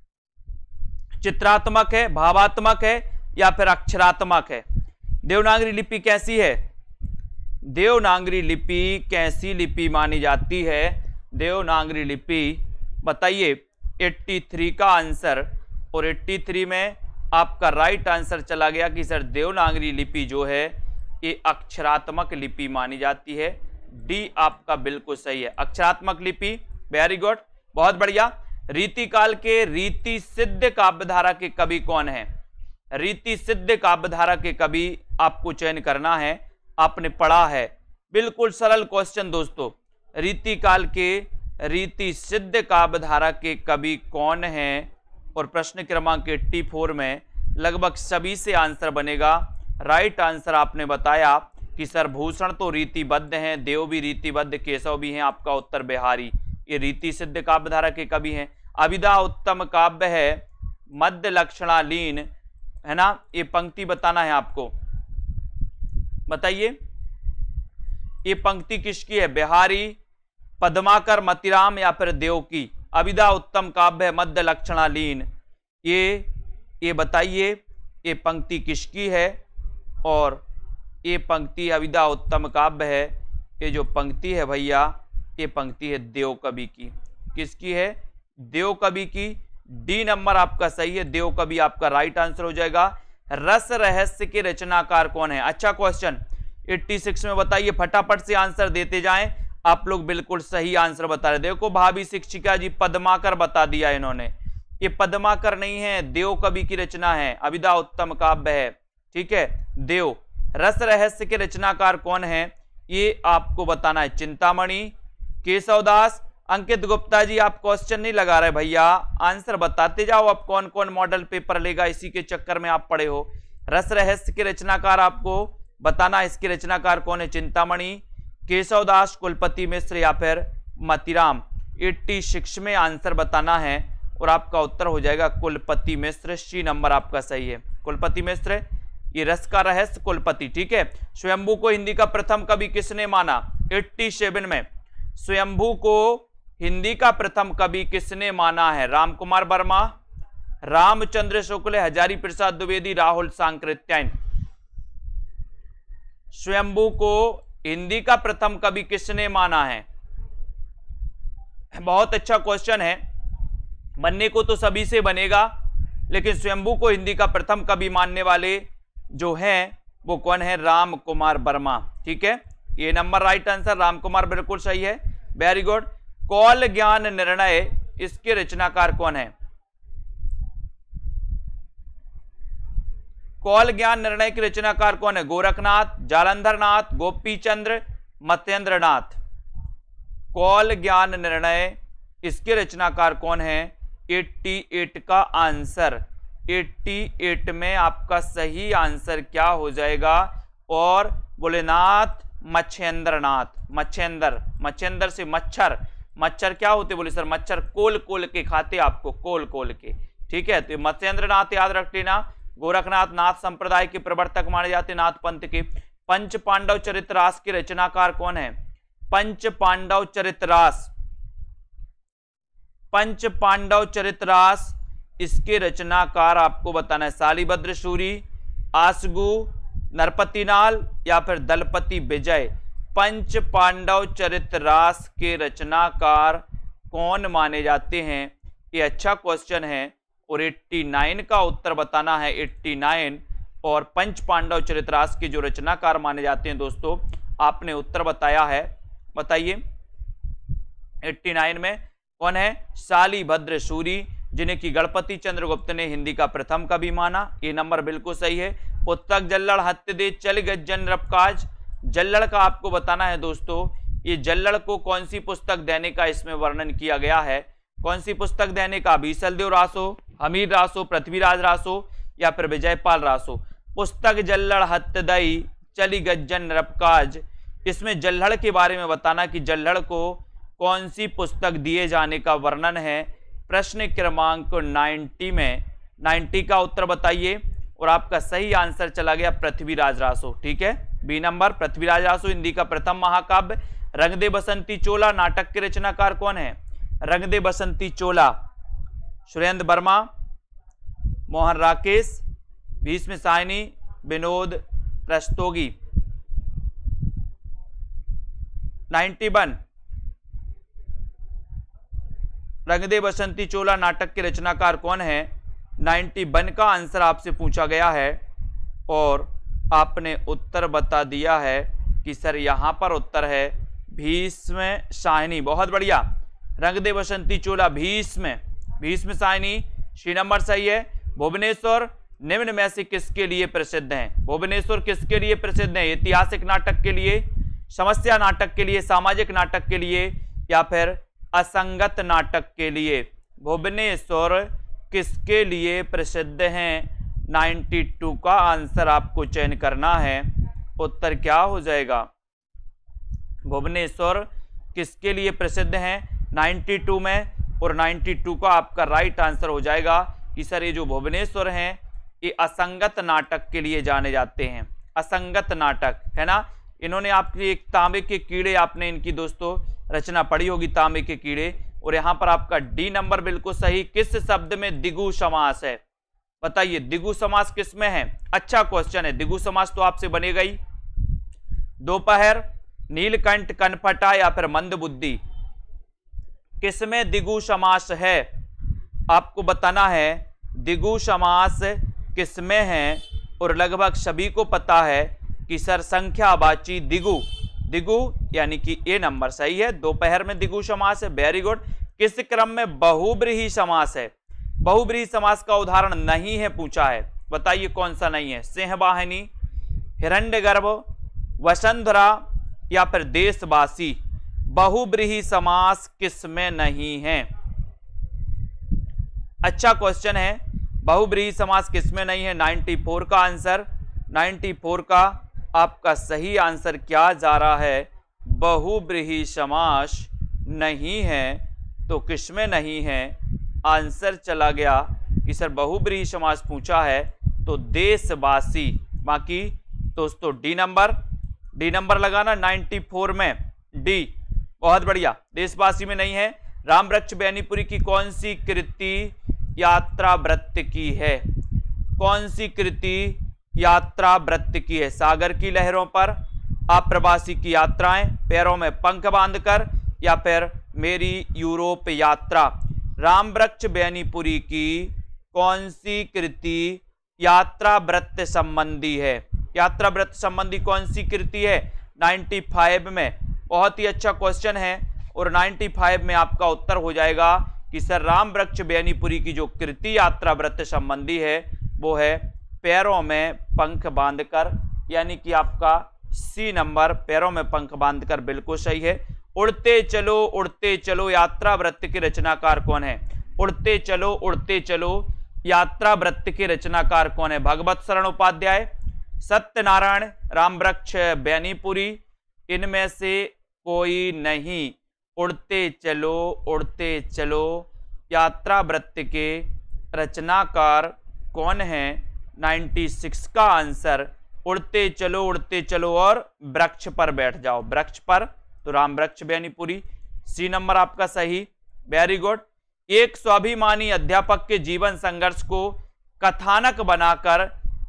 चित्रात्मक है, भावात्मक है या फिर अक्षरात्मक है? देवनागरी लिपि कैसी है? देवनागरी लिपि कैसी लिपि मानी जाती है? देवनागरी लिपि बताइए। तिरासी का आंसर, और तिरासी में आपका राइट आंसर चला गया कि सर देवनागरी लिपि जो है ये अक्षरात्मक लिपि मानी जाती है, डी आपका बिल्कुल सही है, अक्षरात्मक लिपि। वेरी गुड, बहुत बढ़िया। रीतिकाल के रीति सिद्ध काव्यधारा के कवि कौन है? रीति सिद्ध काव्यधारा के कवि आपको चयन करना है, आपने पढ़ा है, बिल्कुल सरल क्वेश्चन दोस्तों। रीतिकाल के रीति सिद्ध काव्यधारा के कवि कौन हैं? और प्रश्न क्रमांक चौरासी में लगभग सभी से आंसर बनेगा। राइट आंसर आपने बताया कि सर भूषण तो रीतिबद्ध हैं, देव भी रीतिबद्ध, केशव भी हैं, आपका उत्तर बिहारी, ये रीति सिद्ध काव्यधारा के कवि हैं। अभिधा उत्तम काव्य है, मध्य लक्षणालीन है ना, ये पंक्ति बताना है आपको, बताइए ये पंक्ति किसकी है? बिहारी, पद्माकर, मतिराम या फिर देव की? अभिधा उत्तम काव्य है, मध्य लक्षणालीन, ये ये बताइए ये पंक्ति किसकी है? और ये पंक्ति अभिधा उत्तम काव्य है, ये जो पंक्ति है भैया ये पंक्ति है देव कवि की। किसकी है? देव कवि की। डी नंबर आपका सही है, देव कवि आपका राइट आंसर हो जाएगा। रस रहस्य के रचनाकार कौन है? अच्छा क्वेश्चन, छियासी में बताइए, फटाफट से आंसर देते जाएं, आप लोग बिल्कुल सही आंसर बता रहे। देखो भाभी शिक्षिका जी पद्माकर बता दिया इन्होंने, ये पद्माकर नहीं है, देव कवि की रचना है, अभिधा उत्तम काव्य है। ठीक है, देव। रस रहस्य के रचनाकार कौन है ये आपको बताना है। चिंतामणि, केशवदास, अंकित गुप्ता जी आप क्वेश्चन नहीं लगा रहे भैया, आंसर बताते जाओ। अब कौन कौन मॉडल पेपर लेगा, इसी के चक्कर में आप पढ़े हो। रस रहस्य के रचनाकार आपको बताना, इसके रचनाकार कौन है? चिंतामणि, केशवदास, कुलपति मिश्र या फिर मतिराम। छियासी में आंसर बताना है और आपका उत्तर हो जाएगा कुलपति मिश्र, सी नंबर आपका सही है, कुलपति मिश्र। ये रस का रहस्य कुलपति। ठीक है, स्वयंभू को हिंदी का प्रथम कवि किसने माना? सत्तासी में स्वयंभू को हिंदी का प्रथम कवि किसने माना है? रामकुमार वर्मा, रामचंद्र शुक्ल, हजारी प्रसाद द्विवेदी, राहुल सांकृत्यायन। स्वयंभू को हिंदी का प्रथम कवि किसने माना है? बहुत अच्छा क्वेश्चन है, बनने को तो सभी से बनेगा, लेकिन स्वयंभू को हिंदी का प्रथम कवि मानने वाले जो हैं वो कौन है? राम कुमार वर्मा। ठीक है, ये number right answer, Ram Kumar बिल्कुल सही है, वेरी गुड। कौल ज्ञान निर्णय इसके रचनाकार कौन है? कौल ज्ञान निर्णय के रचनाकार कौन है? गोरखनाथ, जालंधर नाथ, गोपी चंद्र, मत्येंद्र नाथ। कौल ज्ञान निर्णय इसके रचनाकार कौन है? अठासी का आंसर, अठासी में आपका सही आंसर क्या हो जाएगा? और बोलेनाथ मच्छेंद्र नाथ, मच्छेंद्र, मच्छेंद्र से मच्छर, मच्छर क्या होते बोले सर? मच्छर कोल कोल के खाते आपको, कोल कोल के। ठीक है, तो मच्छेंद्र नाथ याद रख लेना। गोरखनाथ नाथ संप्रदाय के प्रवर्तक माने जाते, नाथ पंथ के। पंच पांडव चरितरास के रचनाकार कौन है? पंच पांडव चरितरास, पंच पांडव चरितरास इसके रचनाकार आपको बताना है। शालिभद्र सूरी, आसगु, नरपतिनाल या फिर दलपति विजय पंच पांडव चरित रास के रचनाकार कौन माने जाते हैं? ये अच्छा क्वेश्चन है और नवासी का उत्तर बताना है। नवासी और पंच पांडव चरित रास के जो रचनाकार माने जाते हैं दोस्तों, आपने उत्तर बताया है। बताइए नवासी में कौन है? शालिभद्र सूरी, जिन्हें कि गणपति चंद्रगुप्त ने हिंदी का प्रथम कवि माना। ये नंबर बिल्कुल सही है। पुस्तक जल्लड़ हत्य दे चल गज्जन रबकाज, जल्लड़ का आपको बताना है दोस्तों। ये जल्लड़ को कौन सी पुस्तक देने का इसमें वर्णन किया गया है? कौन सी पुस्तक देने का? बीसलदेव रासो, हमीर रासो, पृथ्वीराज रासो या फिर विजयपाल रासो। पुस्तक जल्लड़ हत्य दई चली गज्जन रबकाज, इसमें जल्लड़ के बारे में बताना कि जल्लड़ को कौन सी पुस्तक दिए जाने का वर्णन है। प्रश्न क्रमांक नब्बे में नब्बे का उत्तर बताइए और आपका सही आंसर चला गया पृथ्वीराज रासो। ठीक है, बी नंबर पृथ्वीराज रासो हिंदी का प्रथम महाकाव्य। रंग दे बसंती चोला नाटक के रचनाकार कौन है? रंग दे बसंती चोला सुरेंद्र वर्मा, मोहन राकेश, भीष्म साहनी, विनोद रस्तोगी। इक्यानवे रंग दे बसंती चोला नाटक के रचनाकार कौन है? इक्यानवे का आंसर आपसे पूछा गया है और आपने उत्तर बता दिया है कि सर यहां पर उत्तर है भीष्म साहनी। बहुत बढ़िया, रंग दे बसंती चोला भीष्म भीष्म साहनी। सी नंबर सही है। भुवनेश्वर निम्न में से किसके लिए प्रसिद्ध है? भुवनेश्वर किसके लिए प्रसिद्ध है? ऐतिहासिक नाटक के लिए, समस्या नाटक के लिए, सामाजिक नाटक के लिए या फिर असंगत नाटक के लिए? भुवनेश्वर किसके लिए प्रसिद्ध हैं? बानवे का आंसर आपको चयन करना है। उत्तर क्या हो जाएगा? भुवनेश्वर किसके लिए प्रसिद्ध हैं बानवे में? और बानवे का आपका राइट आंसर हो जाएगा कि सर ये जो भुवनेश्वर हैं ये असंगत नाटक के लिए जाने जाते हैं। असंगत नाटक है ना। इन्होंने आपकी एक तांबे के कीड़े, आपने इनकी दोस्तों रचना पढ़ी होगी तांबे के कीड़े। और यहां पर आपका डी नंबर बिल्कुल सही। किस शब्द में द्विगु समास है? बताइए द्विगु समास किस में है? अच्छा क्वेश्चन है। द्विगु समास तो आपसे बनेगा ही। दोपहर, नीलकंठ, कनफटा या फिर मंदबुद्धि, किसमें द्विगु समास है? आपको बताना है द्विगु समास किसमें है। और लगभग सभी को पता है कि सर संख्यावाची द्विगु, द्विगु यानी कि ए नंबर सही है। दोपहर में द्विगु समास है। Very good. किस क्रम में बहुब्रीहि समास है? बहुब्रीहि समास का उदाहरण नहीं है पूछा है। बताइए कौन सा नहीं है? सिंहवाहिनी, हिरण्यगर्भ, वसुंधरा या फिर देशवासी। बहुब्रीहि समास किसमें नहीं है? अच्छा क्वेश्चन है। बहुब्रीहि समास किसमें नहीं है? चौरानवे का आंसर, चौरानवे का आपका सही आंसर क्या जा रहा है? बहुब्रीहि समास नहीं है। तो किसमें नहीं है? आंसर चला गया कि सर बहुब्रीहि समास पूछा है तो देशवासी। बाकी दोस्तों डी नंबर, डी नंबर लगाना चौरानवे में, डी। बहुत बढ़िया, देशवासी में नहीं है। रामवृक्ष बेनीपुरी की कौन सी कृति यात्रा वृत्त की है? कौन सी कृति यात्रा वृत्त की है? सागर की लहरों पर, अप्रवासी की यात्राएं, पैरों में पंख बांधकर या फिर मेरी यूरोप यात्रा। रामवृक्ष बेनीपुरी की कौन सी कृति यात्रा वृत्त संबंधी है? यात्रा वृत्त संबंधी कौन सी कृति है? पचानवे में। बहुत ही अच्छा क्वेश्चन है और पचानवे में आपका उत्तर हो जाएगा कि सर रामवृक्ष बेनीपुरी की जो कृति यात्रा वृत्त संबंधी है वो है पैरों में पंख बांधकर, यानी कि आपका सी नंबर पैरों में पंख बांधकर बिल्कुल सही है। उड़ते चलो उड़ते चलो यात्रा वृत्त के रचनाकार कौन है? उड़ते चलो उड़ते चलो यात्रा वृत्त के रचनाकार कौन है? भगवत शरण उपाध्याय, सत्यनारायण, रामवृक्ष बेनीपुरी, इनमें से कोई नहीं। उड़ते चलो उड़ते चलो यात्रा वृत्त के रचनाकार कौन है? छियानवे का आंसर उड़ते चलो उड़ते चलो और वृक्ष पर बैठ जाओ, वृक्ष पर, तो रामवृक्ष बेनीपुरी। सी नंबर आपका सही। Very good. एक स्वाभिमानी अध्यापक के जीवन संघर्ष को कथानक बनाकर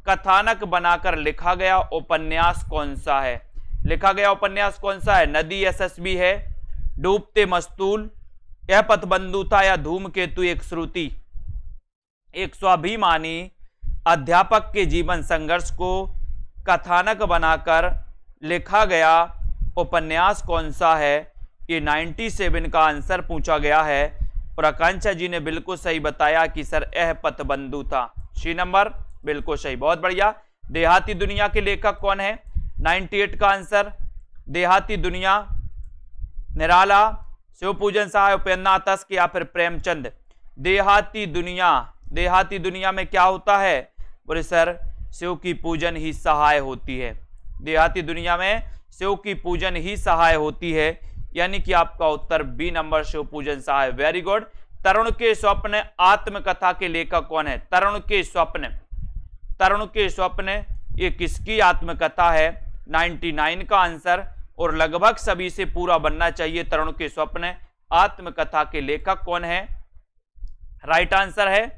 कथानक बनाकर लिखा गया उपन्यास कौन सा है? लिखा गया उपन्यास कौन सा है? नदी यशस्वी है, डूबते मस्तूल, यह पथबंधु था, या धूमकेतु एक श्रुति? एक स्वाभिमानी अध्यापक के जीवन संघर्ष को कथानक बनाकर लिखा गया उपन्यास कौन सा है? ये सत्तानवे का आंसर पूछा गया है और आकांक्षा जी ने बिल्कुल सही बताया कि सर यह पथबंधु था। सी नंबर बिल्कुल सही, बहुत बढ़िया। देहाती दुनिया के लेखक कौन है? अट्ठानवे का आंसर देहाती दुनिया, निराला, शिवपूजन साहय, उपेंद्रनाथ तस्क या फिर प्रेमचंद? देहाती दुनिया, देहाती दुनिया में क्या होता है? बोले सर शिव की पूजन ही सहाय होती है। देहाती दुनिया में शिव की पूजन ही सहाय होती है, यानी कि आपका उत्तर बी नंबर शिव पूजन सहाय। Very good. तरुण के स्वप्न आत्मकथा के लेखक कौन है? तरुण के स्वप्न, तरुण के स्वप्न ये किसकी आत्मकथा है? निन्यानवे का आंसर, और लगभग सभी से पूरा बनना चाहिए। तरुण के स्वप्न आत्मकथा के लेखक कौन है? राइट आंसर है,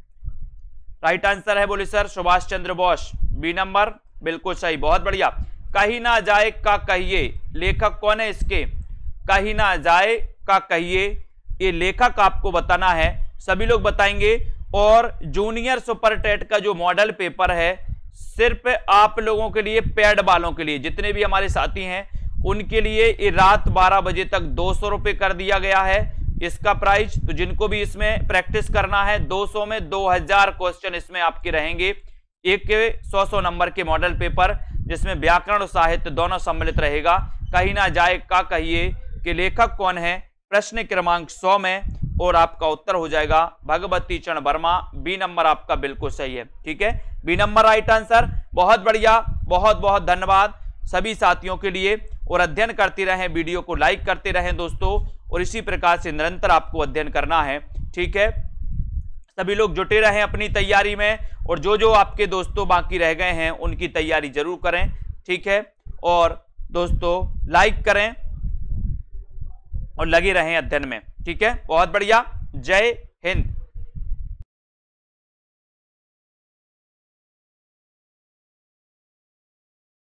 राइट आंसर है बोले sir Subhash Chandra Bose. B number बिल्कुल सही, बहुत बढ़िया। कहीं ना जाए का कहिए, लेखक कौन है इसके? कहीं ना जाए का कहिए, ये लेखक आपको बताना है, सभी लोग बताएंगे। और जूनियर सुपर टेट का जो मॉडल पेपर है सिर्फ आप लोगों के लिए, पेड वालों के लिए, जितने भी हमारे साथी हैं उनके लिए ये रात बारह बजे तक दो सौ रुपए कर दिया गया है इसका प्राइस। तो जिनको भी इसमें प्रैक्टिस करना है, दो सौ में दो हज़ार क्वेश्चन इसमें आपके रहेंगे। एक के सौ सौ नंबर के मॉडल पेपर जिसमें व्याकरण और साहित्य दोनों सम्मिलित रहेगा। कहीं ना जाए का कहिए कि लेखक कौन है? प्रश्न क्रमांक सौ में, और आपका उत्तर हो जाएगा भगवती चरण वर्मा। बी नंबर आपका बिल्कुल सही है, ठीक है, बी नंबर राइट आंसर। बहुत बढ़िया, बहुत बहुत धन्यवाद सभी साथियों के लिए। और अध्ययन करते रहें, वीडियो को लाइक करते रहें दोस्तों, और इसी प्रकार से निरंतर आपको अध्ययन करना है, ठीक है। सभी लोग जुटे रहें अपनी तैयारी में, और जो जो आपके दोस्तों बाकी रह गए हैं उनकी तैयारी जरूर करें, ठीक है। और दोस्तों लाइक करें और लगे रहें अध्ययन में, ठीक है। बहुत बढ़िया, जय हिंद।